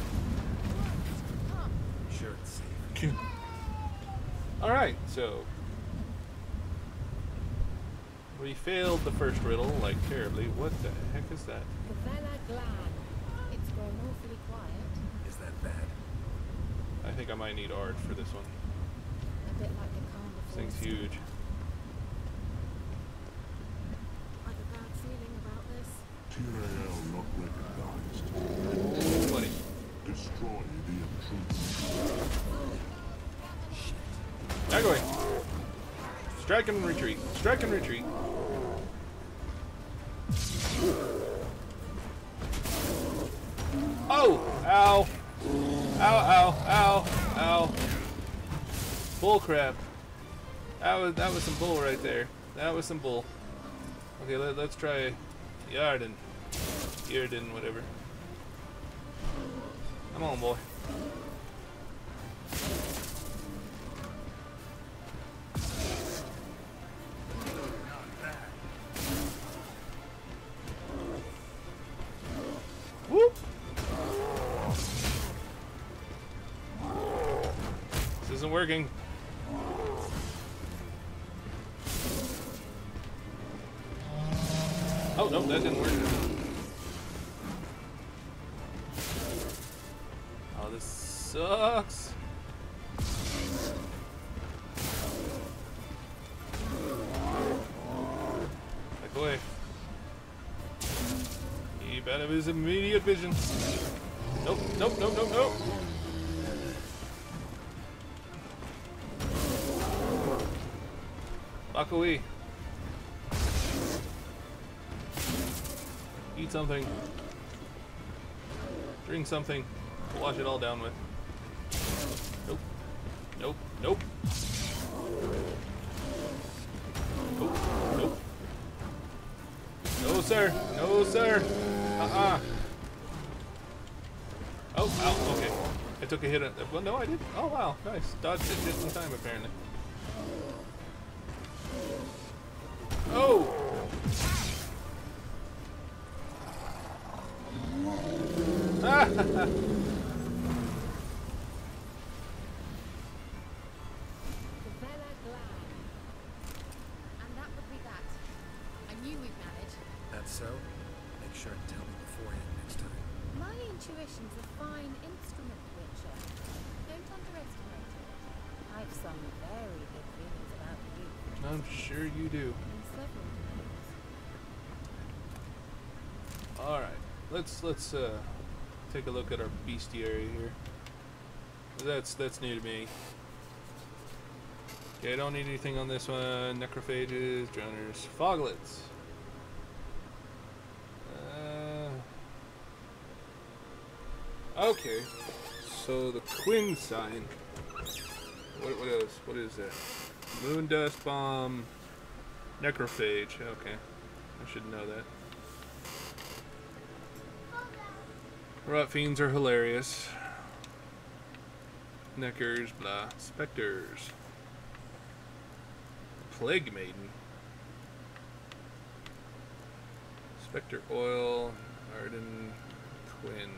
Come. Sure it's safe. Alright, so... we failed the first riddle, like, terribly. What the heck is that? Gavella Glan. It's grown awfully quiet. Is that bad? I think I might need art for this one. A bit like the calm This before thing's the storm. huge. I've a bad feeling about this. Tyrael not recognized. Oh, buddy. Destroy the intruder. Back away. Strike and retreat. Strike and retreat. Oh! Ow! Ow, ow, ow, ow. Bull crap. That was some bull right there. That was some bull. Okay, let's try Yarden. Yarden, whatever. Come on, boy. Whoop! This isn't working. Oh, no, that didn't work. Oh, this sucks. Keep out of his immediate vision. Nope, nope, nope, nope, nope. Walk away. Eat something. Drink something. Wash it all down with. Nope. Nope. Nope. Nope. Nope. No, sir. No, sir. Oh, ow. Okay. I took a hit at. Well, no, I did. Oh, wow. Nice. Dodged it just in time, apparently. Oh! Ah! And that would be that. I knew we'd manage. That's so? Make sure and tell me beforehand next time. My intuition's a fine instrument, Witcher. Don't underestimate it. I've some very big feelings about you. I'm sure you do. In several domains. All right, let's take a look at our bestiary here. That's new to me. Okay, I don't need anything on this one. Necrophages, drowners, foglets. Okay, so the Quinn sign. What else? What is that? Moon dust bomb, necrophage. Okay, I should know that. Rot fiends are hilarious. Neckers, blah. Specters. Plague maiden. Spectre oil. Arden. Quinn.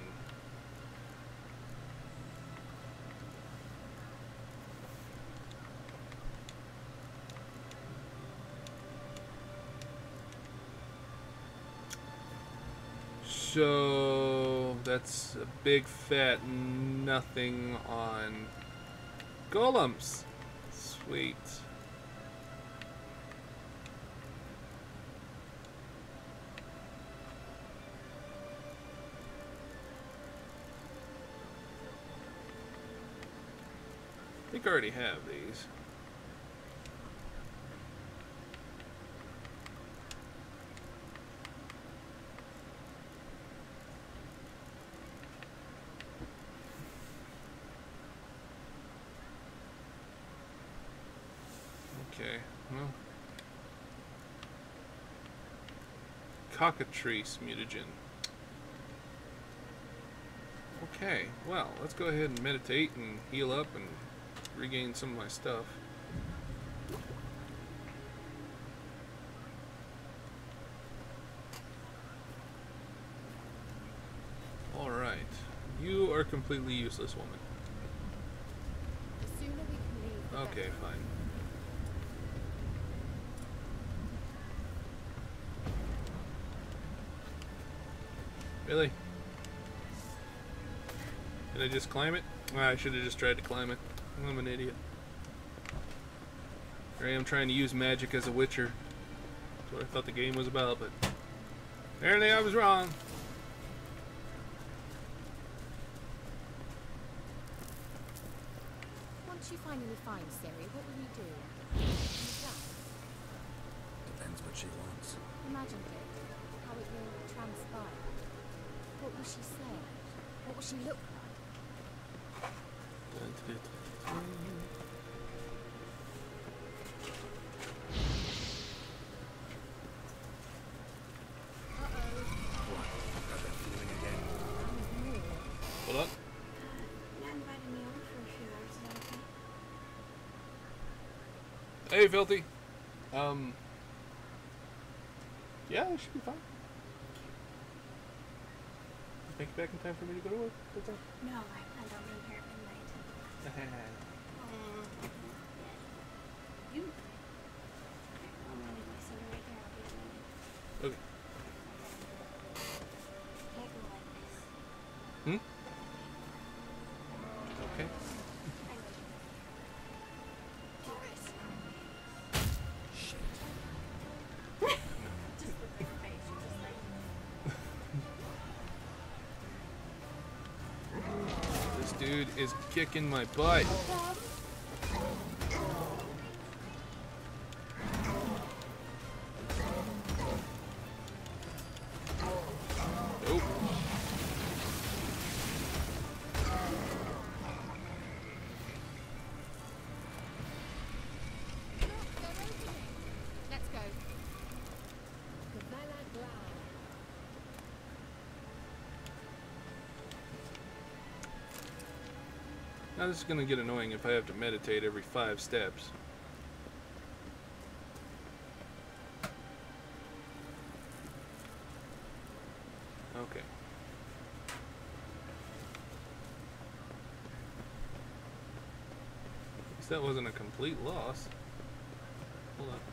So that's a big fat nothing on golems. Sweet. I think I already have these. Okay, well. Cockatrice mutagen. Okay, well, let's go ahead and meditate and heal up and regain some of my stuff. Alright. You are completely useless, woman. The sooner we can leave, the Okay, better. fine. Really? Did I just climb it? I should have just tried to climb it. I'm an idiot. Here I am trying to use magic as a witcher. That's what I thought the game was about, but apparently I was wrong. Once you finally find Siri, what will you do? Depends what she wants. Imagined it. How it will transpire. What will she say? What will she look like? What? Got that feeling again? Hold on. Not invited me over for a few hours, is that okay? Hey, Filthy. Yeah, it should be fine. Make it back in time for me to go to work. That's all. No, I plan on being here at midnight. You? I'm gonna leave my soda right there. I'll be a minute. Okay. Can't go like this. Hmm? Okay. I know you. Doris. Shit. Just look at her face. She's just like... Dude is kicking my butt. Nope. Let's go. BWaha. Now this is gonna get annoying if I have to meditate every 5 steps. Okay. At least that wasn't a complete loss. Hold on.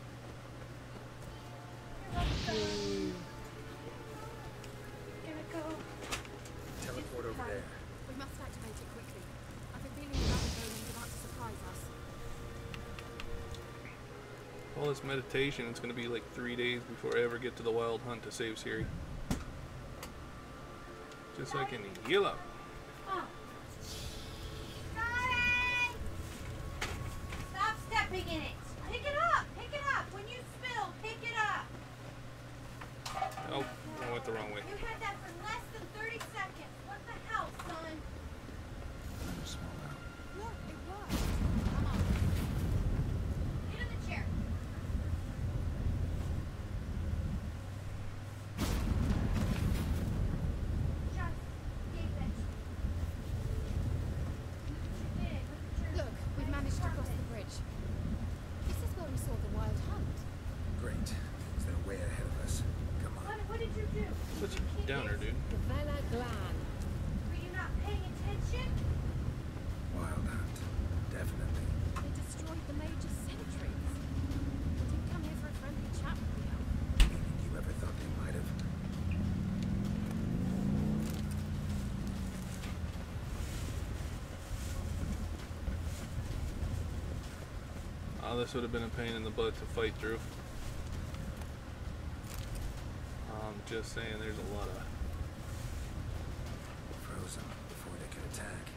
Gonna go. Teleport over there. We must activate it quickly. I've been feeling the rabbit hole is about to surprise us. All this meditation, it's gonna be like 3 days before I ever get to the wild hunt to save Siri. Just so I can heal up. Oh. Sorry. Stop stepping in it. Pick it up. Pick it up. When you spill, pick it up. Oh, I went the wrong way. You had that for less than 30 seconds. What the hell, son? Small out. Look, it worked. Come on. Get in the chair. Just give it. Look what you did. Look, we've managed to cross the bridge. This is where we saw the wild hunt. Great. Things that are way ahead of us. Come on. What did you do? Such a downer, dude. BWaha. Were you not paying attention? Wild hunt. Definitely. They destroyed the major sentries. They didn't come here for a friendly chat with me. Meaning you ever thought they might have? Oh, this would have been a pain in the butt to fight through. I'm just saying, there's a lot of... Frozen before they could attack.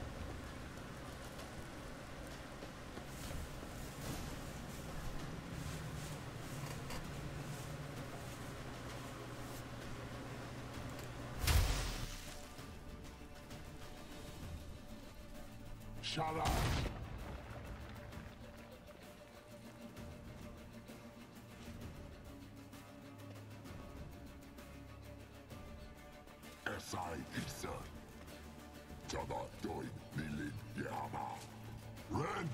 Shut up. SI Isa. Jada doin bilin yama. Ren.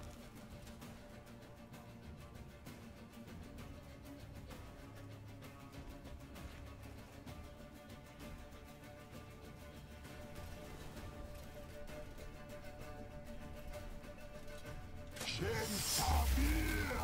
Shen Tabir.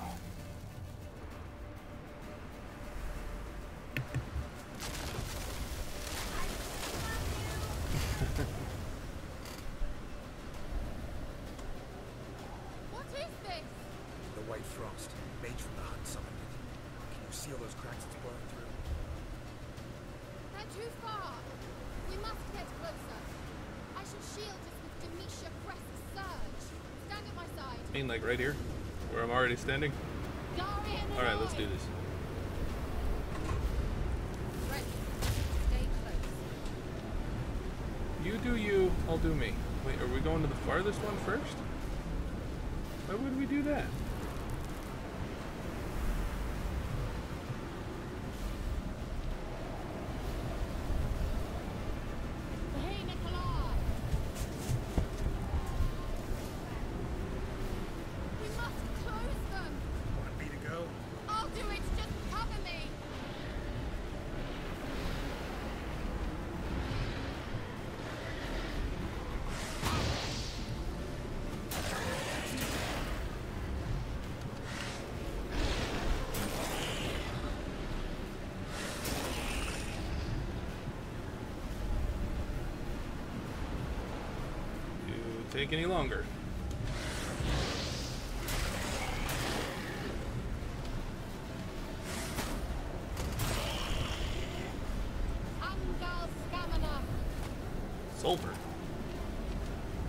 What is this? The white frost. Mage from the hunt summoned it. Can you seal those cracks it's blowing through? They're too far. We must get closer. I shall shield us with Demetia Crest's surge. Stand at my side. I mean, like right here, where I'm already standing. Guardian Alright, let's do this. Ready. Stay close. You do you, I'll do me. Wait, are we going to the farthest one first? Why would we do that? Hey, Nicola! We must close them! Want me to go? I'll do it, just cover me! You take any longer. Angal Scamina! Sulfur.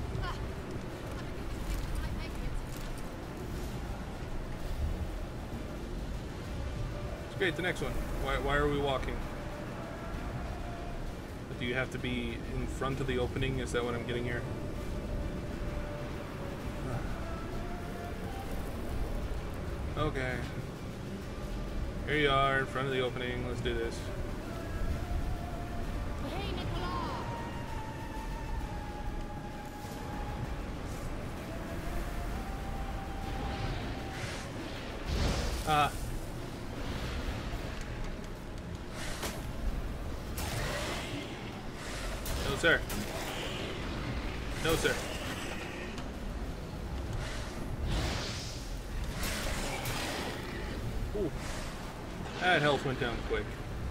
Great, the next one. Why are we walking? Do you have to be in front of the opening? Is that what I'm getting here? Okay. Here you are, in front of the opening. Let's do this. Hey, Nicola! No, sir. No, sir. Ooh. That health went down quick.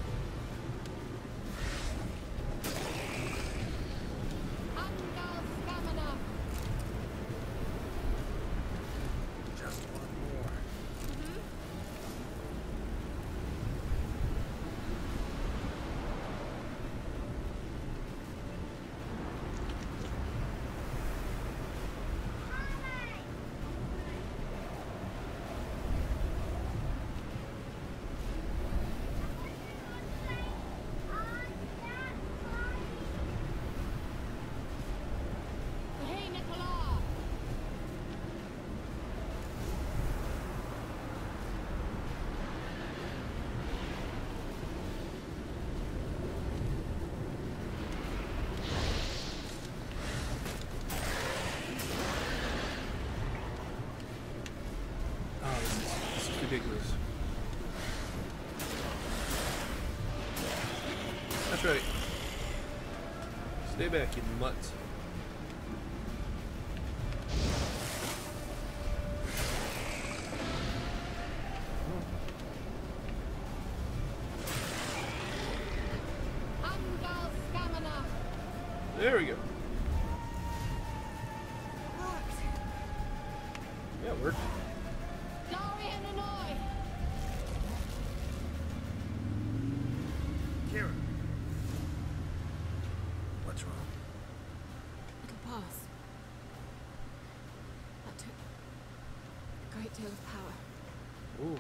Just one more. Hey, Nicola! Oh, this is ridiculous. That's right. Stay back, you mutts. Angal Stamina! There we go. Yeah, it worked. Glory and Hanoi! Kira. What's wrong? It'll pass. That took a great deal of power. Ooh.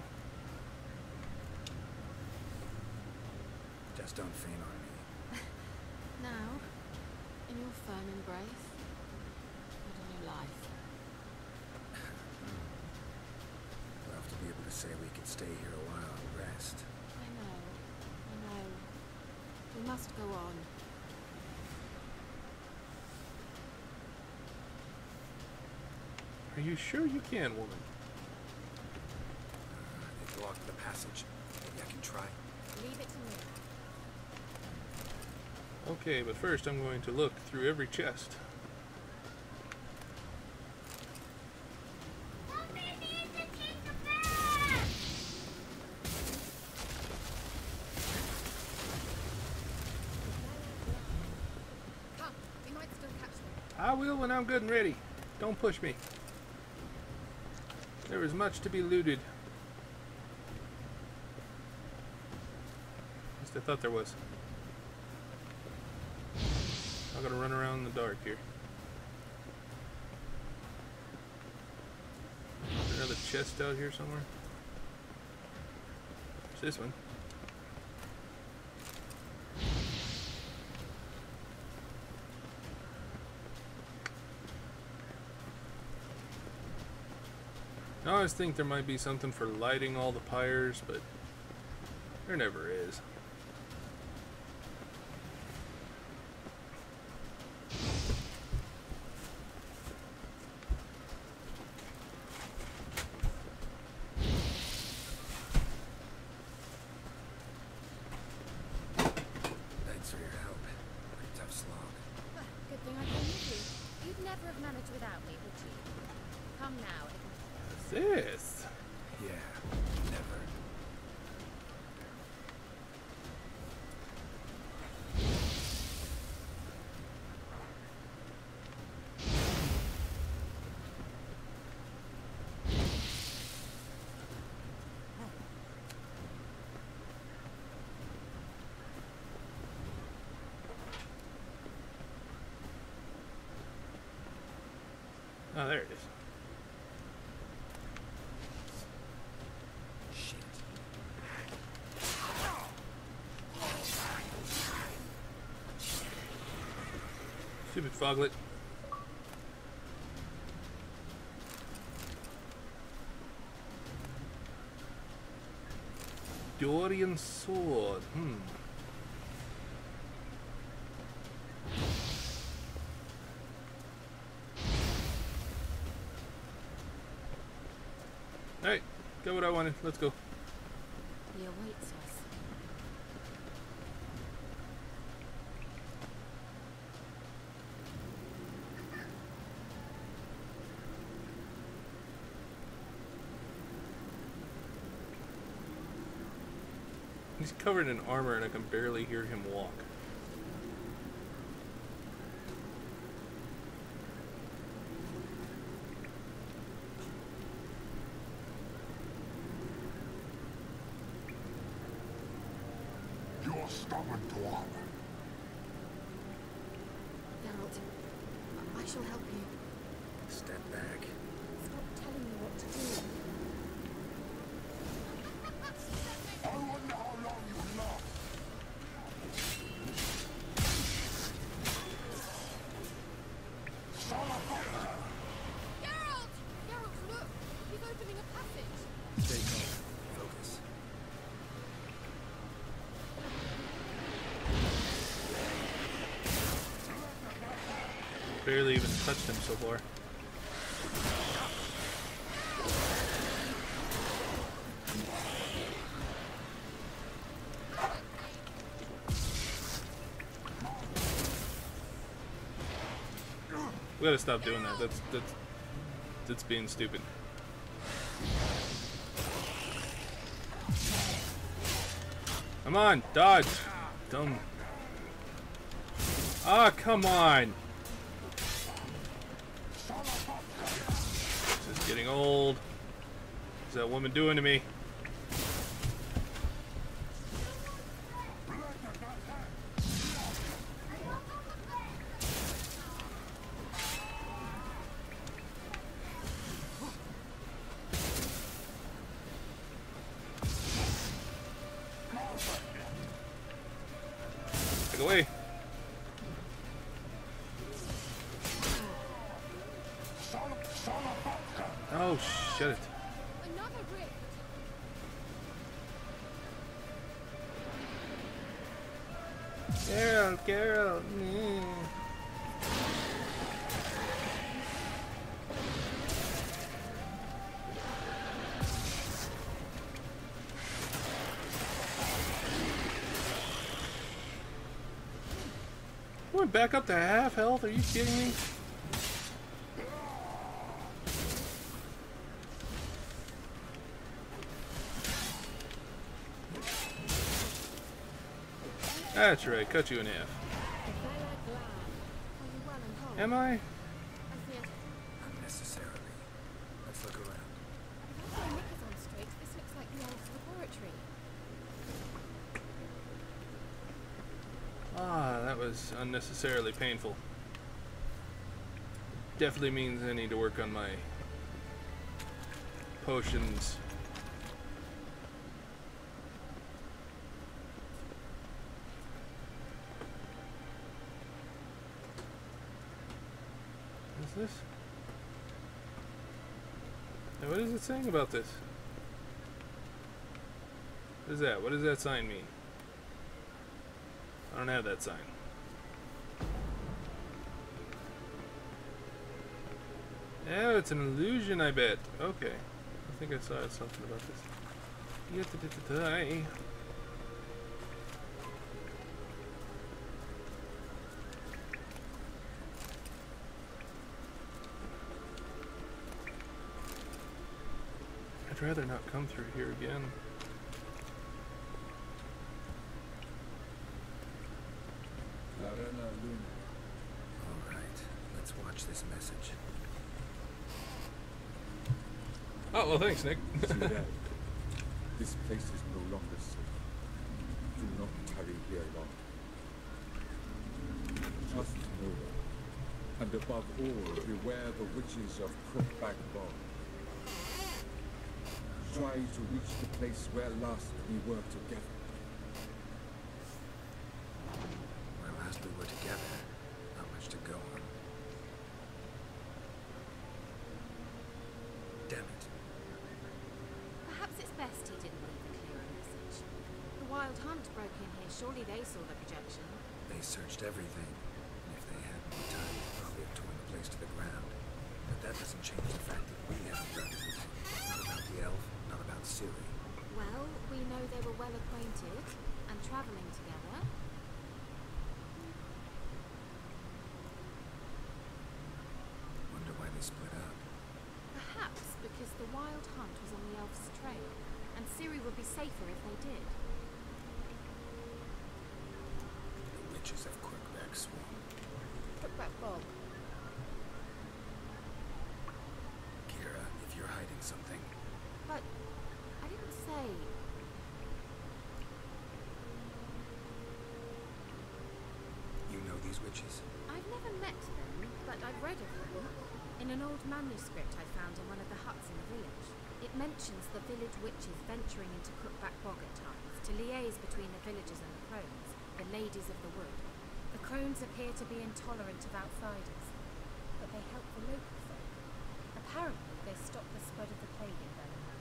Just don't faint on me. Now, in your firm embrace, what a new life. We'll have to be able to say we can stay here a while and rest. I know. We must go on. Are you sure you can, woman? They've blocked the passage. Maybe I can try. Leave it to me. Okay, but first I'm going to look through every chest. Come, we might still catch them. I will when I'm good and ready. Don't push me. There is much to be looted. At least I thought there was. I'm gonna run around in the dark here. Is there another chest out here somewhere? There's this one. I always think there might be something for lighting all the pyres, but there never is. Thanks for your help. Pretty tough slog. Good thing I came with you. You'd never have managed without me, would you? Come now. What's this? Yeah, never. Oh, there it is. Shit. Stupid foglet. Dorian sword. Alright, got what I wanted. Let's go. He awaits us. He's covered in armor and I can barely hear him walk. You're stubborn, Dwarf. Geralt, I shall help you. Step back. Stop telling me what to do. I wonder how long you will last. Geralt! Geralt, look! He's opening a passage. Stay calm. Focus. Barely even touched him so far. We gotta stop doing that. That's being stupid. Come on, dodge. Dumb. Ah, come on. This is getting old. What's that woman doing to me? Take away. Oh, shut it. Another rift. Carol. Went back up to half health? Are you kidding me? That's right, cut you in half. Am I? I fear Unnecessarily. Let's look around. if my knickers on straight, this looks like the elf's laboratory. Ah, that was unnecessarily painful. Definitely means I need to work on my potions. What's this? Now, what is it saying about this? What is that? What does that sign mean? I don't have that sign. Oh, it's an illusion, I bet. Okay. I think I saw something about this. I'd rather not come through here again. Alright, let's watch this message. Oh, well, thanks, Nick. See that? This place is no longer safe. Do not tarry here long. Trust no one. And above all, beware the witches of Crookback Bog. Try to reach the place where last we were together. Where last we were together, not much to go on. Surely they saw the projection. They searched everything. And if they had more time, they'd probably have torn the place to the ground. But that doesn't change the fact that we haven't done anything. Not about the elf, not about Ciri. Well, we know they were well acquainted and travelling together. Wonder why they split up. Perhaps because the wild hunt was on the elf's trail, and Ciri would be safer if they did. The witches of Crookback Swamp. Crookback Bog. Kira, if you're hiding something, But I didn't say. you know these witches? I've never met them, but I've read of them. In an old manuscript I found in one of the huts in the village. It mentions the village witches venturing into Crookback Bog at times to liaise between the villagers and the crones, the ladies of the wood. The crones appear to be intolerant of outsiders, but they help the local folk. Apparently they stop the spread of the plague in Bellingham.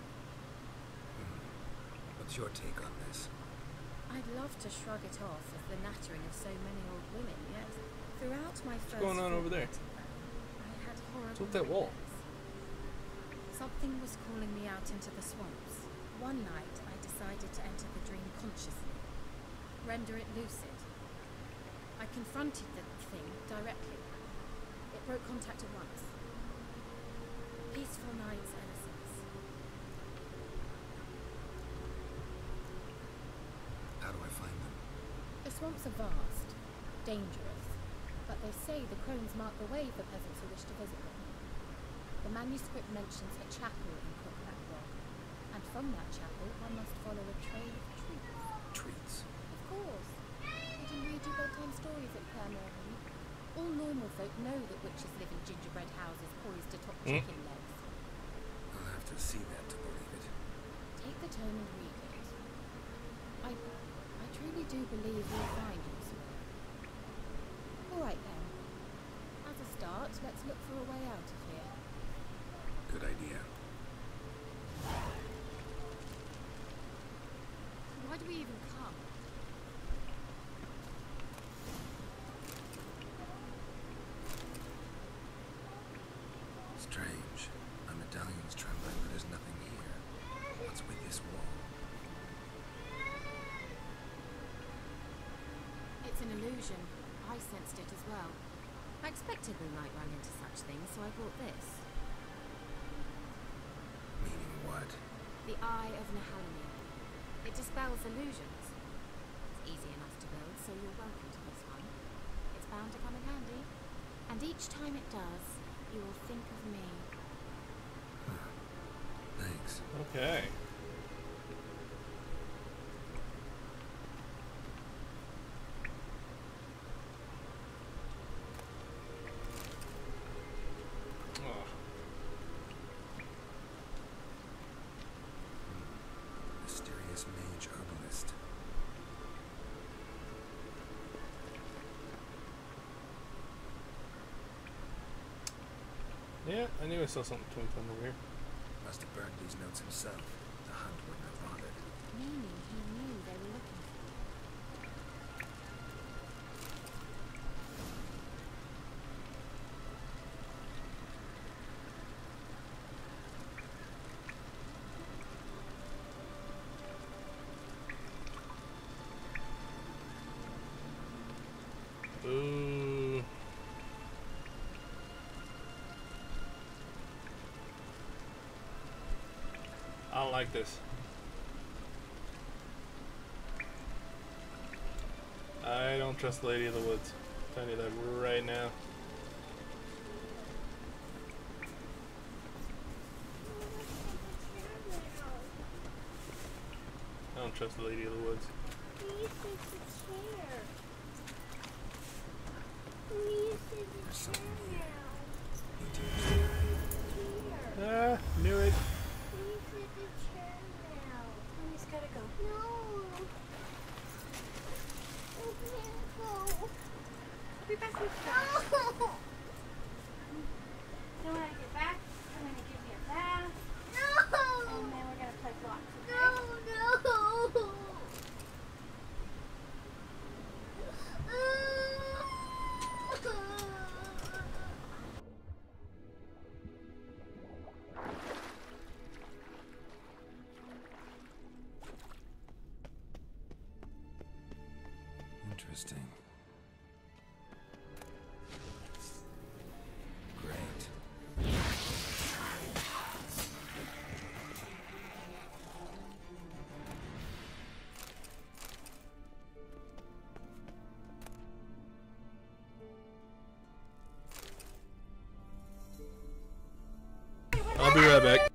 What's your take on this? I'd love to shrug it off as the nattering of so many old women, yet throughout my first going on over there? I had horrible What's with that wall? nightmares. Something was calling me out into the swamps. One night I decided to enter the dream consciously, render it lucid. I confronted the thing directly. It broke contact at once. Peaceful nights ever since. How do I find them? The swamps are vast, dangerous, but they say the crones mark the way for peasants who wish to visit them. The manuscript mentions a chapel in Crookback Bog, and from that chapel one must follow a trail of trees. Treats. Of course. They can read you bedtime stories at Clare Morgan. All normal folk know that witches live in gingerbread houses poised atop chicken legs. I'll have to see that to believe it. Take the tome and read it. I truly do believe you'll find useful. Alright then. As a start, let's look for a way out of here. Good idea. Why do we even come? Strange. My medallion's trembling, but there's nothing here. What's with this wall? It's an illusion. I sensed it as well. I expected we might run into such things, so I brought this. Meaning what? The Eye of Nehalimir. It dispels illusions. It's easy enough to build, so you're welcome to this one. It's bound to come in handy. And each time it does, you will think of me. Thanks. Okay. Oh. Mysterious mage herbalist. Yeah, I knew I saw something twinkling over here. Must have burned these notes himself. The hunt wouldn't have bothered. Meaning he knew they were looking for me. Boo. I don't like this. I don't trust Lady of the Woods. I'm telling you that right now. I don't trust the Lady of the Woods. Please take the chair. Please take the There's chair something here. now. Need to Chair. Knew it. Please take the chair now. Mommy's gotta go. No. I can't go. I'll be back with you. No. Then when I get back, I'm gonna give you a bath. No. And then we're gonna play blocks. Okay? No. I'll be right back.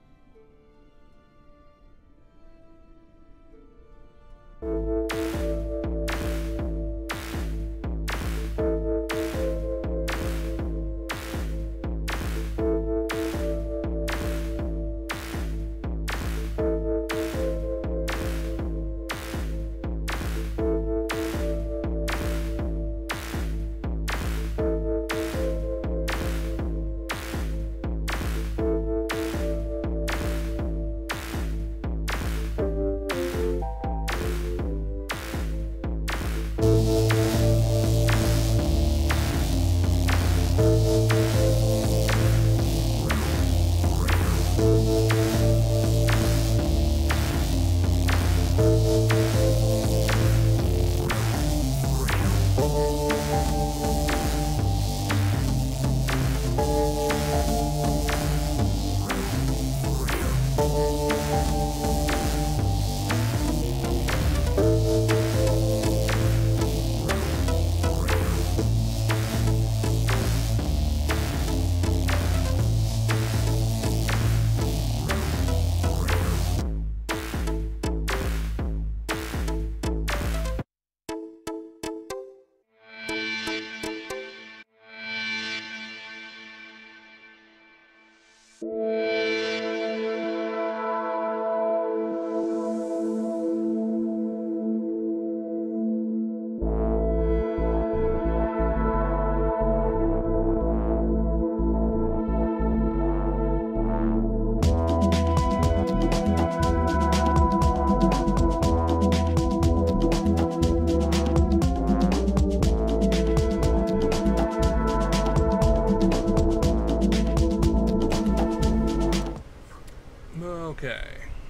Okay.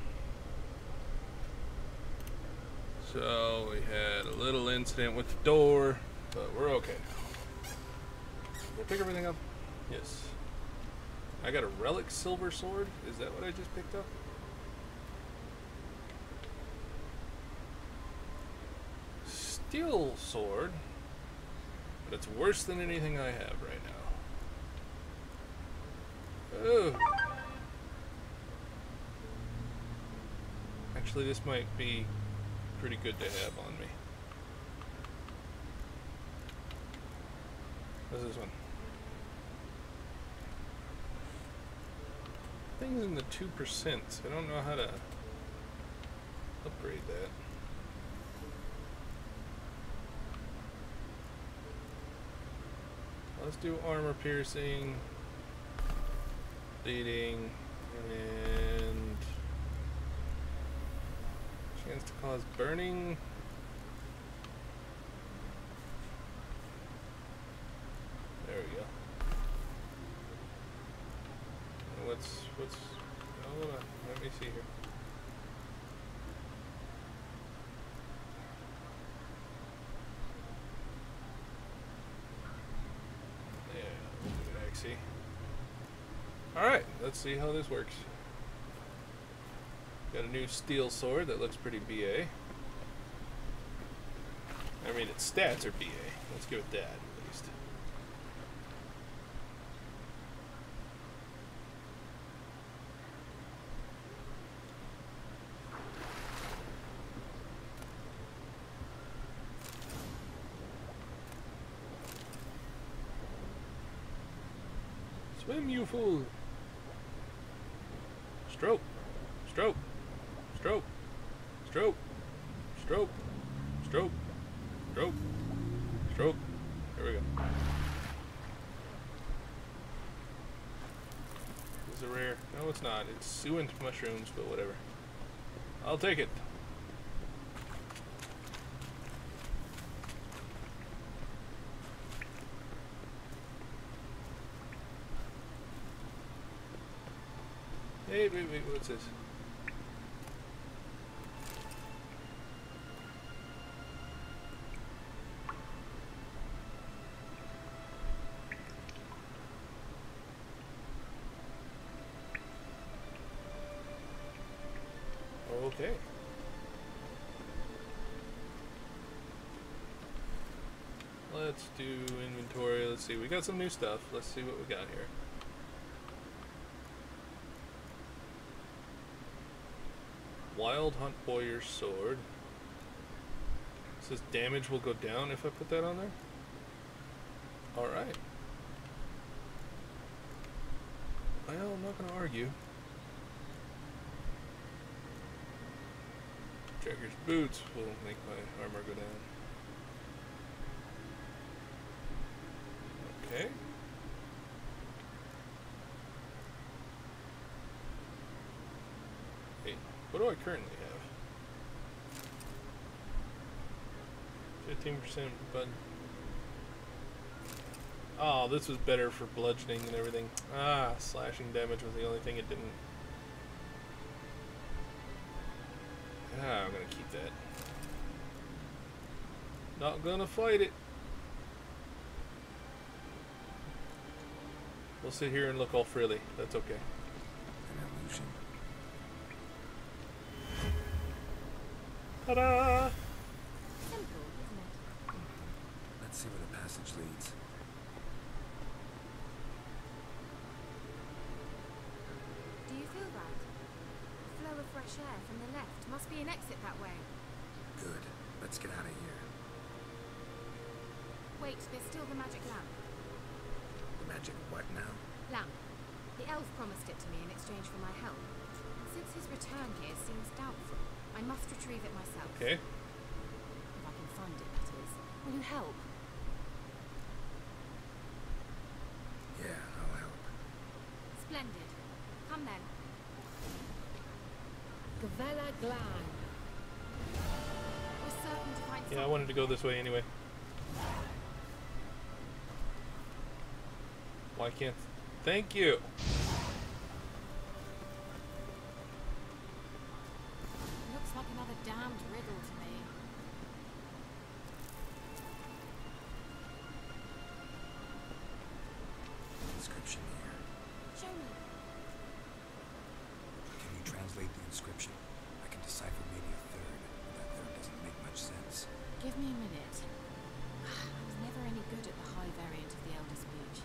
So we had a little incident with the door, but we're okay now. Did I pick everything up? Yes. I got a relic silver sword. Is that what I just picked up? Steel sword. But it's worse than anything I have right now. Oh. Actually, this might be pretty good to have on me. What's this one? Things in the 2%. I don't know how to upgrade that. Let's do armor piercing, bleeding, and chance to cause burning. There we go. What's hold on, let me see here. Alright, let's see how this works. Got a new steel sword that looks pretty BA. I mean, its stats are BA. Let's go with that at least. Swim, you fool! Stroke, stroke, stroke, stroke, stroke, stroke, stroke, stroke. There we go. This is a rare. No, it's not. It's suent mushrooms, but whatever. I'll take it. Hey, wait, what's this? Okay. Let's do inventory. Let's see. We got some new stuff. Let's see what we got here. Wild Hunt Warrior Sword. It says damage will go down if I put that on there. Alright. Well, I'm not going to argue. Tracker's boots will make my armor go down. Okay. Hey, what do I currently have? 15%, but... Oh, this was better for bludgeoning and everything. Ah, slashing damage was the only thing it didn't... Ah, I'm gonna keep that. Not gonna fight it. We'll sit here and look all frilly. That's okay. An illusion. Ta-da! Simple, isn't it? Let's see where the passage leads. Do you feel that? A flow of fresh air from the left. Must be an exit that way. Good. Let's get out of here. Wait, there's still the magic lamp. The magic what now? Lamp. The elf promised it to me in exchange for my help. Since his return here seems doubtful, I must retrieve it myself. Okay. If I can find it, that is. Will you help? Yeah, I'll help. Splendid. Come then. Gavella Glan. We're certain to find Yeah, I wanted to go this way anyway. Why can't... Thank you! Looks like another damned riddle to me. Inscription here. Show me. Can you translate the inscription? I can decipher maybe a third, but that third doesn't make much sense. Give me a minute. I was never any good at the high variant of the Elder Speech.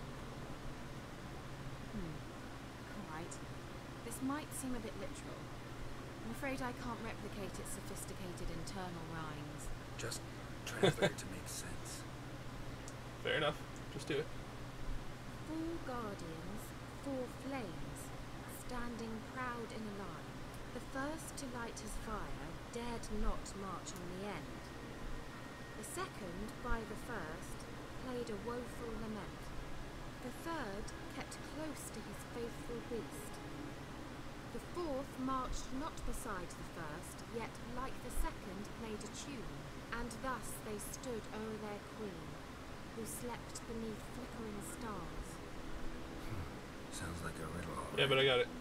Alright. This might seem a bit literal. I'm afraid I can't replicate its sophisticated internal rhymes. Just translate it to make sense. Fair enough. Just do it. 4 guardians, 4 flames, standing proud in a line. The first to light his fire dared not march on the end. The second, by the first, played a woeful lament. The third kept close to his faithful beast. The fourth marched not beside the first, yet like the second played a tune, and thus they stood o'er their queen, who slept beneath flickering stars. Sounds like a riddle, all right. Yeah, but I got it.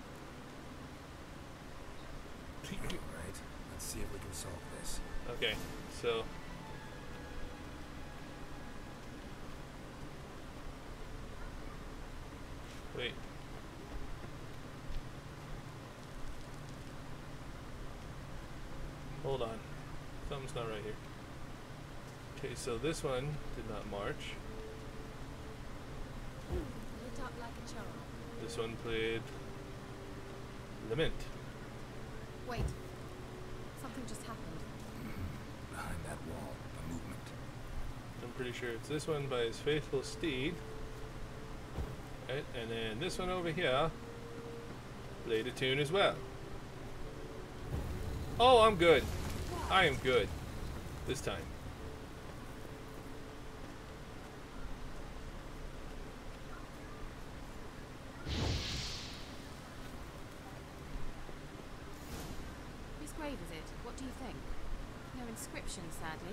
Alright, let's see if we can solve this. Okay, so... Wait. Hold on. Something's not right here. Okay, so this one did not march. Lit up like a charm. This one played Lament. Wait. Something just happened. Behind that wall, a movement. I'm pretty sure it's this one by his faithful steed. Right, and then this one over here played a tune as well. Oh, I'm good. I am good. This time. Whose grave is it? What do you think? No inscription, sadly.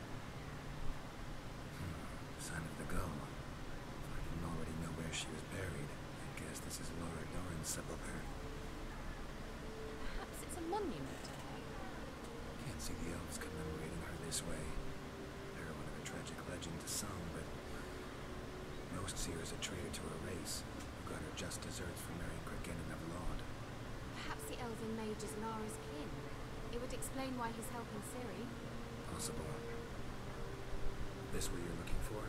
Sign of the gull. If I didn't already know where she was buried, I guess this is Laura Doran's sepulchre. Perhaps it's a monument to her. Can't see the elves commemorating her this way. They're one of a tragic legend to some, but most see her as a traitor to her race, who got her just deserts for marrying Cregennan of Laud. Perhaps the elven mage is Lara's kin. It would explain why he's helping Ciri. Possible. This what you're looking for?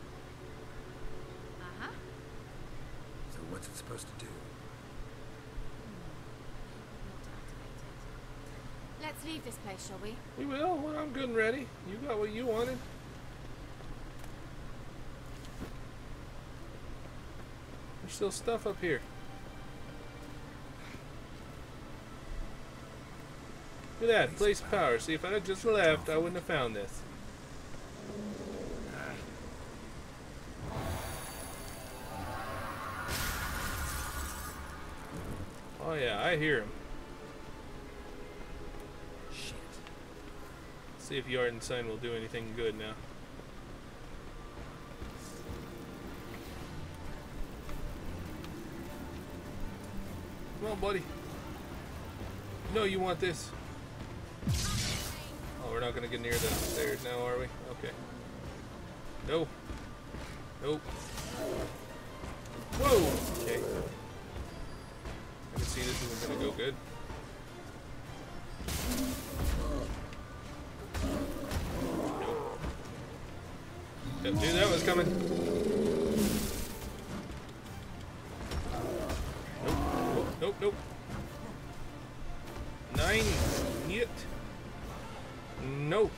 Uh-huh. So what's it supposed to do? Not activated. Let's leave this place, shall we? We will when I'm good and ready. You got what you wanted. There's still stuff up here. Look at that, place of power. See, if I had just left, I wouldn't have found this. Oh yeah, I hear him. Shit. See if Yard and Sign will do anything good now. Come on, buddy. You know you want this. Oh, we're not gonna get near the stairs now, are we? Okay. No. Nope. Whoa! Okay. I can see this isn't gonna go good. Nope. Yep, knew that was coming. Nope. Nope, nope. 9. Yet. Nope.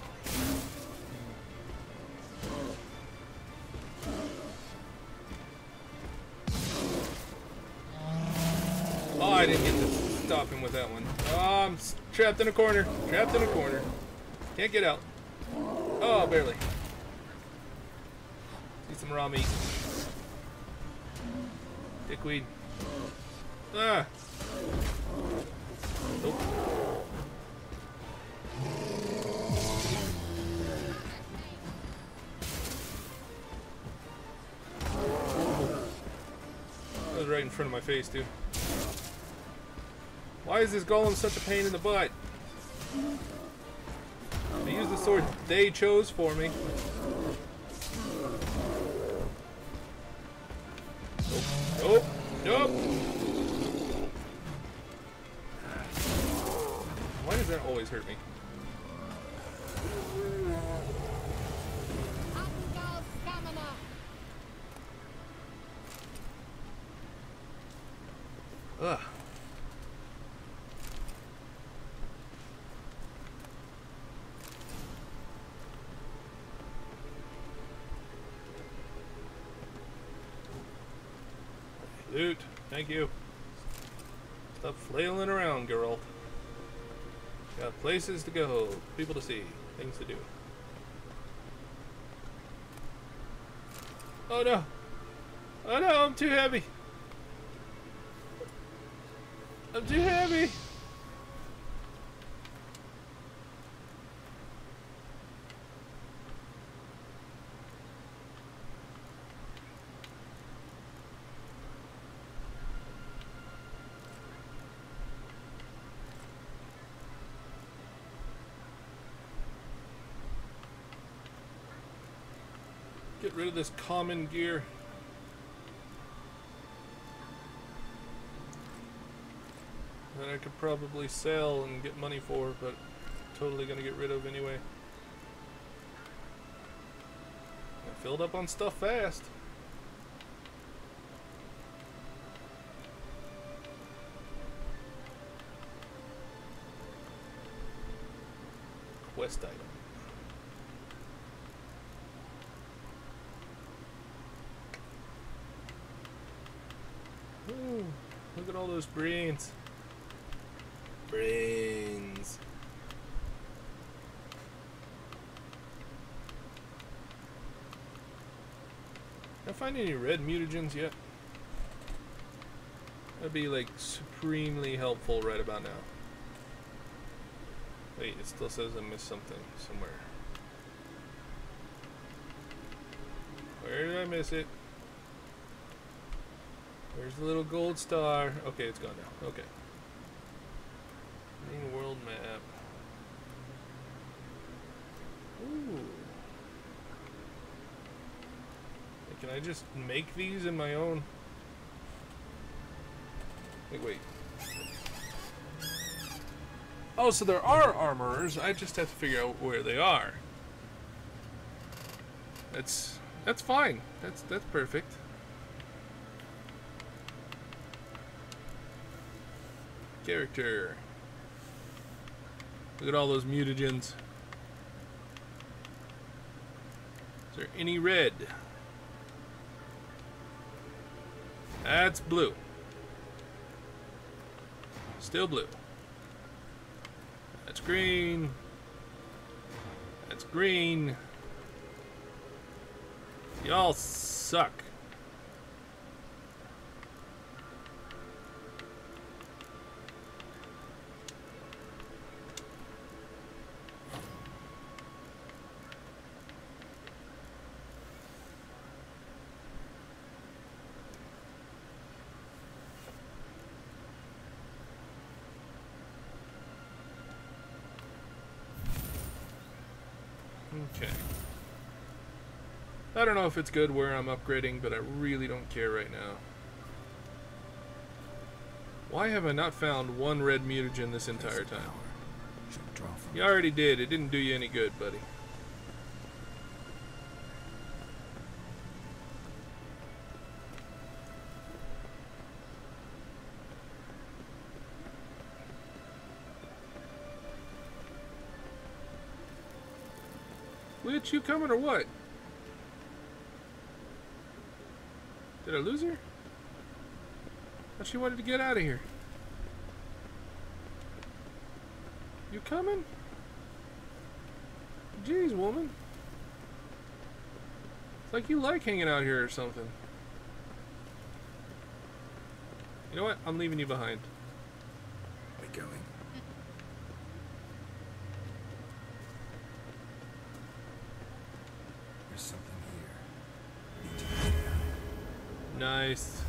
Oh, I didn't get to stop him with that one. Oh, I'm trapped in a corner. Trapped in a corner. Can't get out. Oh, barely. See some raw meat. Dickweed. Ah. Nope. That was right in front of my face, too. Why is this golem such a pain in the butt? I used the sword they chose for me. Nope. Nope. Nope. Why does that always hurt me? Ugh. Loot. Thank you. Stop flailing around, girl. Got places to go, people to see, things to do. Oh no! Oh no, I'm too heavy! I'm too heavy! Get rid of this common gear. That I could probably sell and get money for, but totally gonna get rid of anyway. I filled up on stuff fast. Quest item. Ooh, look at all those brains. Brains. Can I find any red mutagens yet? That'd be like supremely helpful right about now. Wait, it still says I missed something somewhere. Where did I miss it? Where's the little gold star? Okay, it's gone now. Okay. Main world map. Ooh. Can I just make these in my own? Wait. Oh, so there are armorers. I just have to figure out where they are. That's fine. That's perfect. Character. Look at all those mutagens. Is there any red? That's blue. Still blue. That's green. That's green. Y'all suck. Okay. I don't know if it's good where I'm upgrading, but I really don't care right now. Why have I not found one red mutagen this entire time? You already did. It didn't do you any good, buddy. Witch, you coming or what? Did I lose her? Thought she wanted to get out of here. You coming? Jeez, woman. It's like you like hanging out here or something. You know what? I'm leaving you behind. We going? There's something here. Need to get it out. Nice.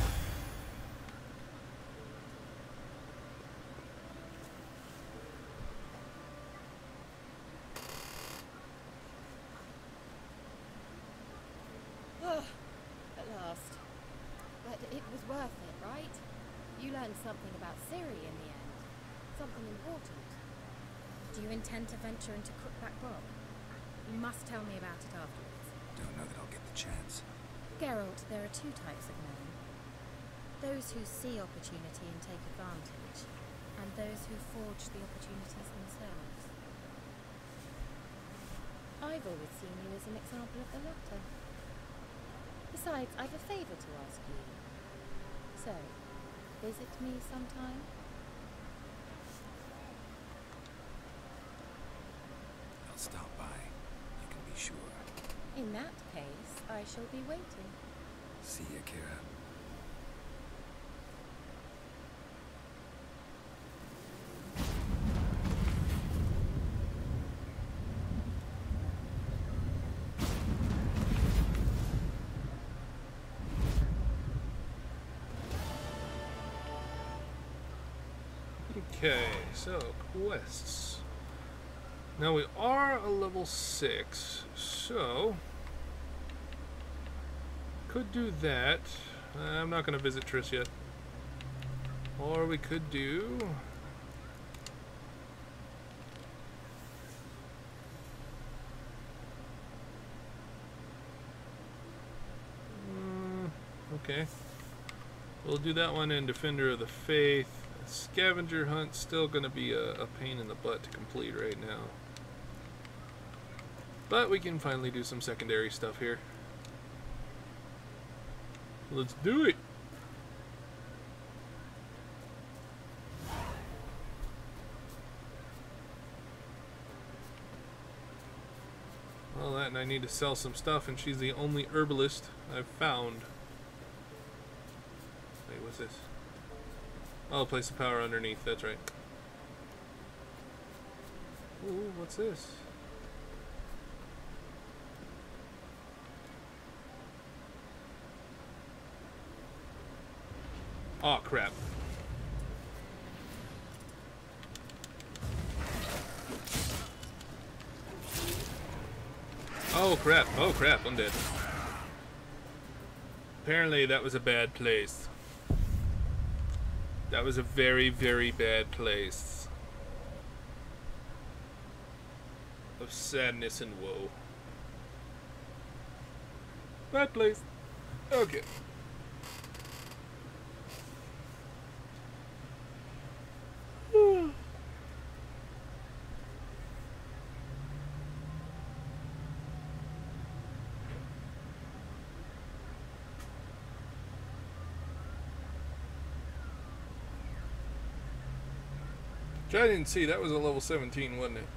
At last. But it was worth it, right? You learned something about Ciri in the end. Something important. Do you intend to venture into Crookback Bog? You must tell me about it afterwards. Don't know that I'll get the chance. Geralt, there are two types of men. Those who see opportunity and take advantage, and those who forge the opportunities themselves. I've always seen you as an example of the latter. Besides, I've a favour to ask you. So, visit me sometime? I'll stop by. You can be sure. In that case, I shall be waiting. See ya, Kira. Okay, so quests. Now we are a level 6, so could do that. I'm not going to visit Triss yet. Or we could do... okay. We'll do that one in Defender of the Faith. Scavenger hunt's still going to be a pain in the butt to complete right now. But we can finally do some secondary stuff here. Let's do it! Well, that and I need to sell some stuff, and she's the only herbalist I've found. Wait, what's this? Oh, place the power underneath, that's right. Ooh, what's this? Oh, crap. Oh, crap. Oh, crap, I'm dead. Apparently that was a bad place. That was a very, very bad place of sadness and woe. Bad place. Okay. Which I didn't see. That was a level 17, wasn't it?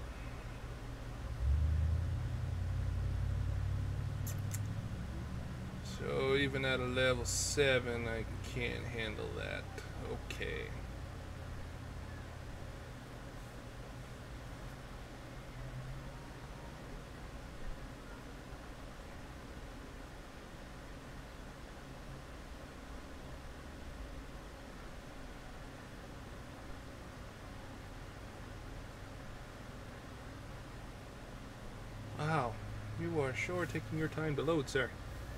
So even at a level 7, I can't handle that. Okay. Wow, you are sure taking your time to load, sir.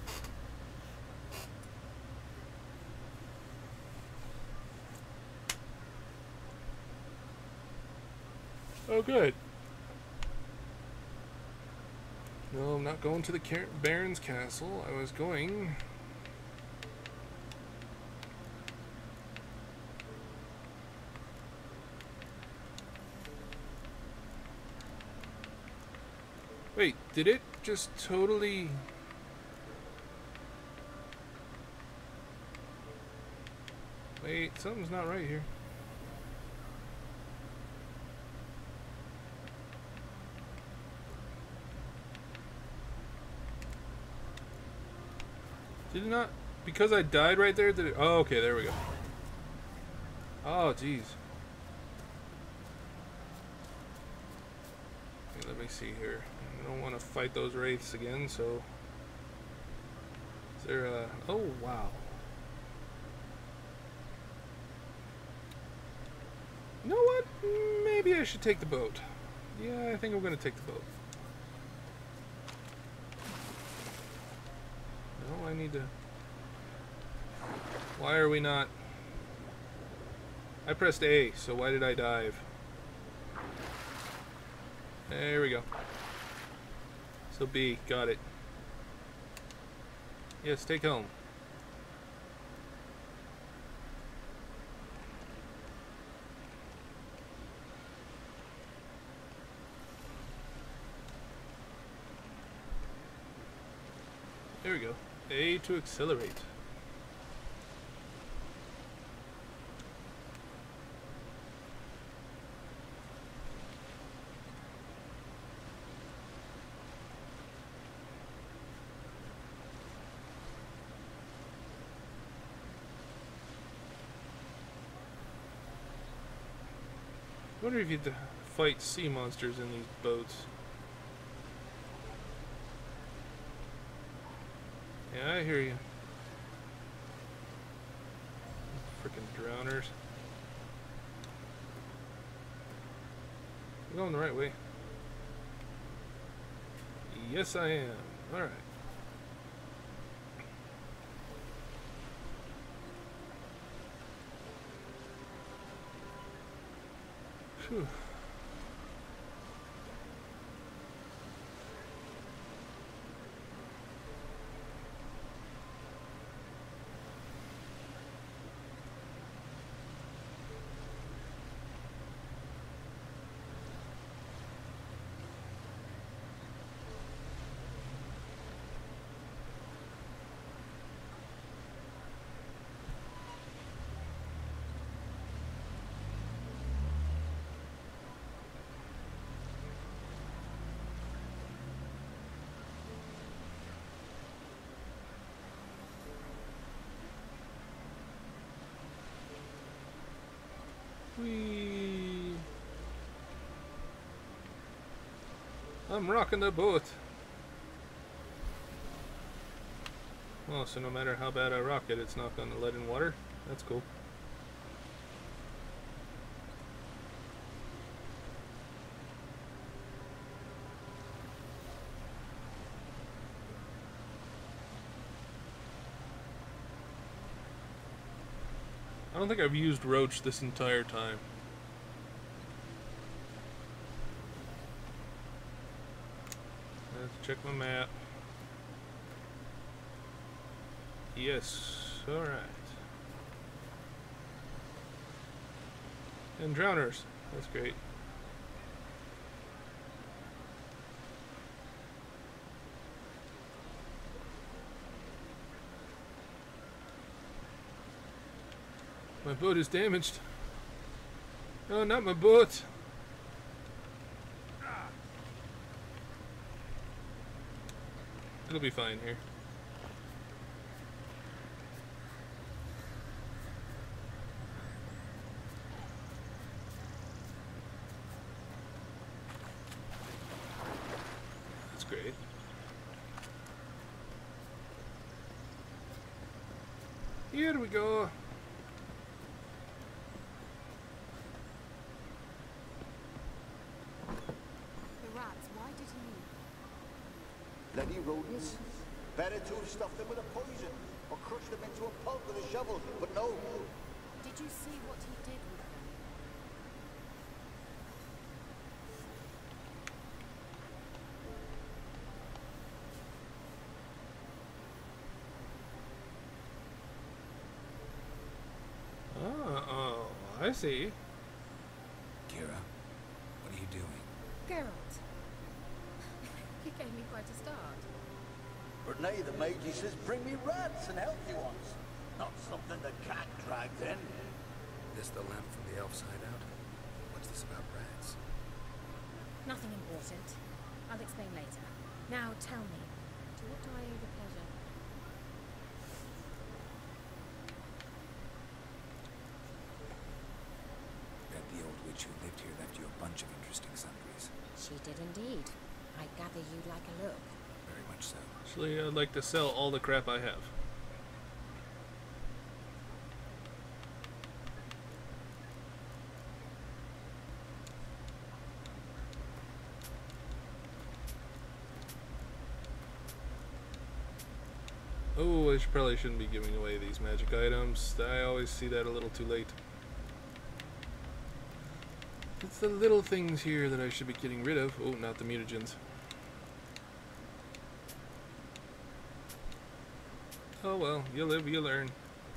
Oh, good. No, I'm not going to the Baron's castle. I was going... Wait, did it just totally... Wait, something's not right here. Did it not? Because I died right there? Did it? Oh, okay, there we go. Oh, jeez. Okay, let me see here. I don't want to fight those wraiths again, so... Is there a... Oh, wow. You know what? Maybe I should take the boat. Yeah, I think I'm going to take the boat. No, I need to... Why are we not... I pressed A, so why did I dive? There we go. So B, got it. Yes, take home. There we go. A to accelerate. I wonder if you'd fight sea monsters in these boats. Yeah, I hear you. Freaking drowners. I'm going the right way. Yes, I am. Alright. Phew. Whee! I'm rocking the boat. Oh, so no matter how bad I rock it, it's not going to let in water? That's cool. I don't think I've used Roach this entire time. Let's check my map. Yes, alright. And drowners, that's great. My boat is damaged. Oh, not my boat. It'll be fine here. That's great. Here we go. The rats, why did he leave? Bloody rodents. Better to have stuffed them with a poison or crushed them into a pulp with a shovel, but no. Did you see what he did with them? Oh, I see. Kira, what are you doing? Geralt. You gave me quite a start. But now the Magi says bring me rats and healthy ones. Not something the cat dragged in. This the lamp from the elf's hideout? What's this about rats? Nothing important. I'll explain later. Now tell me, to what do I owe the pleasure? Bet the old witch who lived here left you a bunch of interesting sundries. She did indeed. I gather you'd like a look. Very much so. Actually, I'd like to sell all the crap I have. Oh, probably shouldn't be giving away these magic items. I always see that a little too late. It's the little things here that I should be getting rid of. Oh, not the mutagens. Oh well, you live, you learn.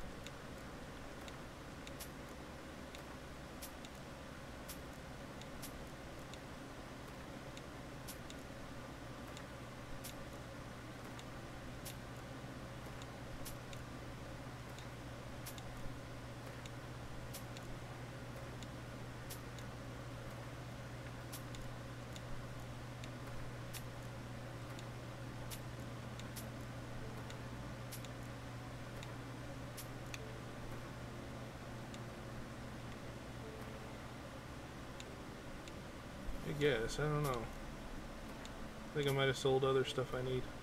I guess, I don't know. I think I might have sold other stuff I need.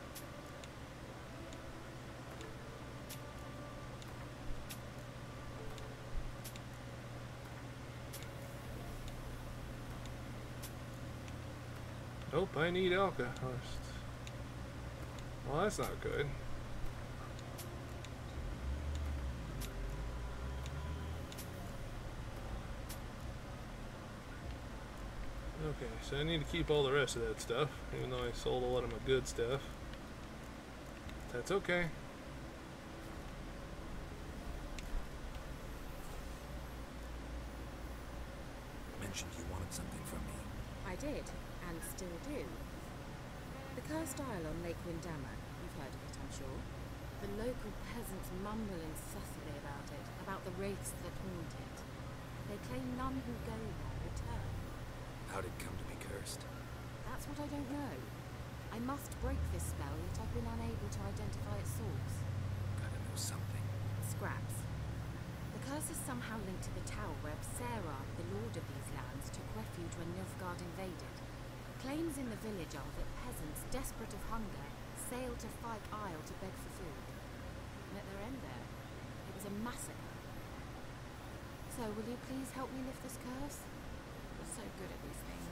Nope, I need alcohol. Well, that's not good. Okay, so I need to keep all the rest of that stuff, even though I sold a lot of my good stuff. That's okay. Mentioned you wanted something from me. I did, and still do. The cursed isle on Lake Windammer, you've heard of it, I'm sure. The local peasants mumble incessantly about it, about the wraiths that haunt it. They claim none who go there return. How'd it come to be cursed? That's what I don't know. I must break this spell, yet I've been unable to identify its source. Gotta know something. Scraps. The curse is somehow linked to the tower where Sarah, the lord of these lands, took refuge when Nilfgaard invaded. Claims in the village are that peasants, desperate of hunger, sailed to Fife Isle to beg for food. And at their end there, it was a massacre. So, will you please help me lift this curse? You're so good at these things.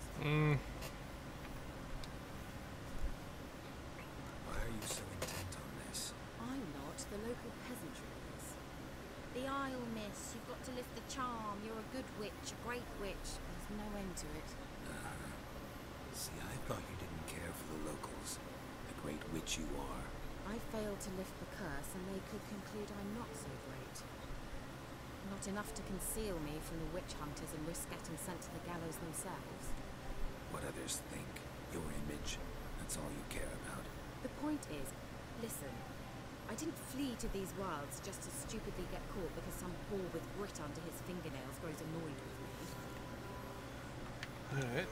Why are you so intent on this? I'm not. The local peasantry is. The Isle, miss. You've got to lift the charm. You're a good witch, a great witch. There's no end to it. See, I thought you didn't care for the locals. The great witch you are. I failed to lift the curse, and they could conclude I'm not so great. Not enough to conceal me from the witch hunters and risk getting sent to the gallows themselves. What others think. Your image. That's all you care about. The point is, listen, I didn't flee to these wilds just to stupidly get caught because some boar with grit under his fingernails grows annoyed with me. Alright.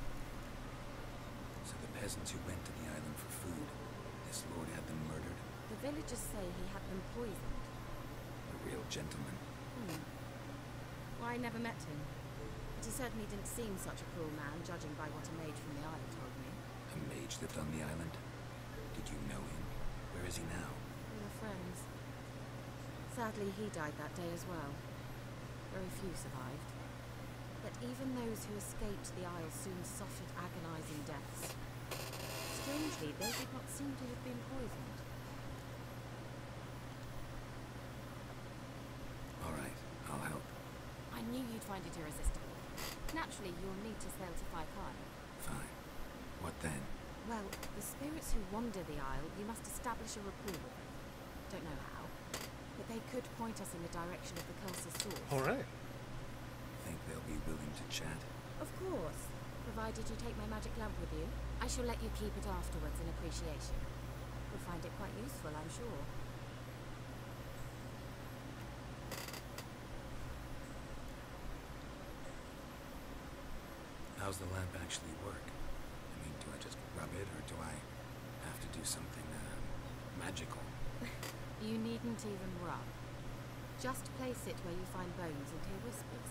So the peasants who went to the island for food, this lord had them murdered? The villagers say he had them poisoned. A real gentleman. Well, I never met him. But he certainly didn't seem such a cruel man, judging by what a mage from the island told me. A mage lived on the island? Did you know him? Where is he now? We were friends. Sadly, he died that day as well. Very few survived. But even those who escaped the Isle soon suffered agonizing deaths. Strangely, they did not seem to have been poisoned. All right, I'll help. I knew you'd find it irresistible. Naturally, you'll need to sail to Phaikyle. Fine. What then? Well, the spirits who wander the Isle, you must establish a rapport with them. Don't know how, but they could point us in the direction of the curse's source. Alright. Think they'll be willing to chat? Of course, provided you take my magic lamp with you. I shall let you keep it afterwards in appreciation. You'll find it quite useful, I'm sure. How's the lamp actually work? I mean, do I just rub it, or do I have to do something, magical? You needn't even rub. Just place it where you find bones and hear whispers.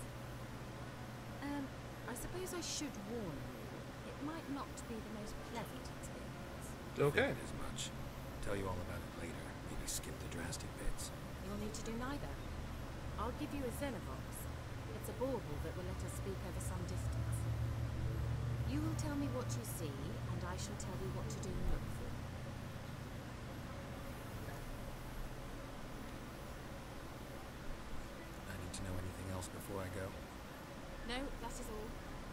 I suppose I should warn you. It might not be the most pleasant experience. Okay. Figured as much. Tell you all about it later. Maybe skip the drastic bits. You'll need to do neither. I'll give you a Xenovox. It's a bauble that will let us speak over some distance. You will tell me what you see, and I shall tell you what to do and look for. I need to know anything else before I go? No, that is all.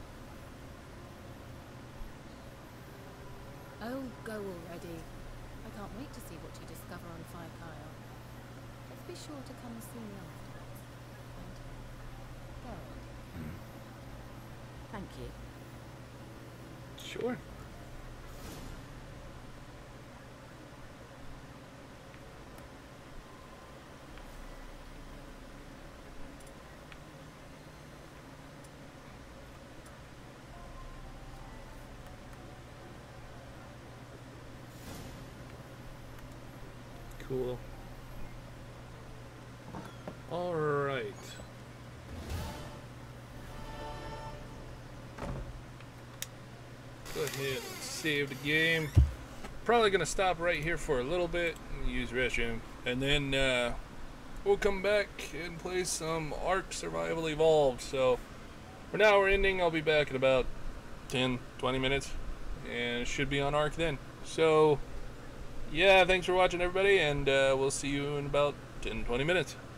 Oh, go already. I can't wait to see what you discover on Phaikyle. Just be sure to come and see me afterwards. And go on. Thank you. Sure. Cool. All right. Go ahead and save the game. Probably gonna stop right here for a little bit and use restroom, and then we'll come back and play some Ark Survival Evolved. So for now we're ending. I'll be back in about 10-20 minutes, and it should be on Ark then. So yeah, thanks for watching everybody, and we'll see you in about 10-20 minutes.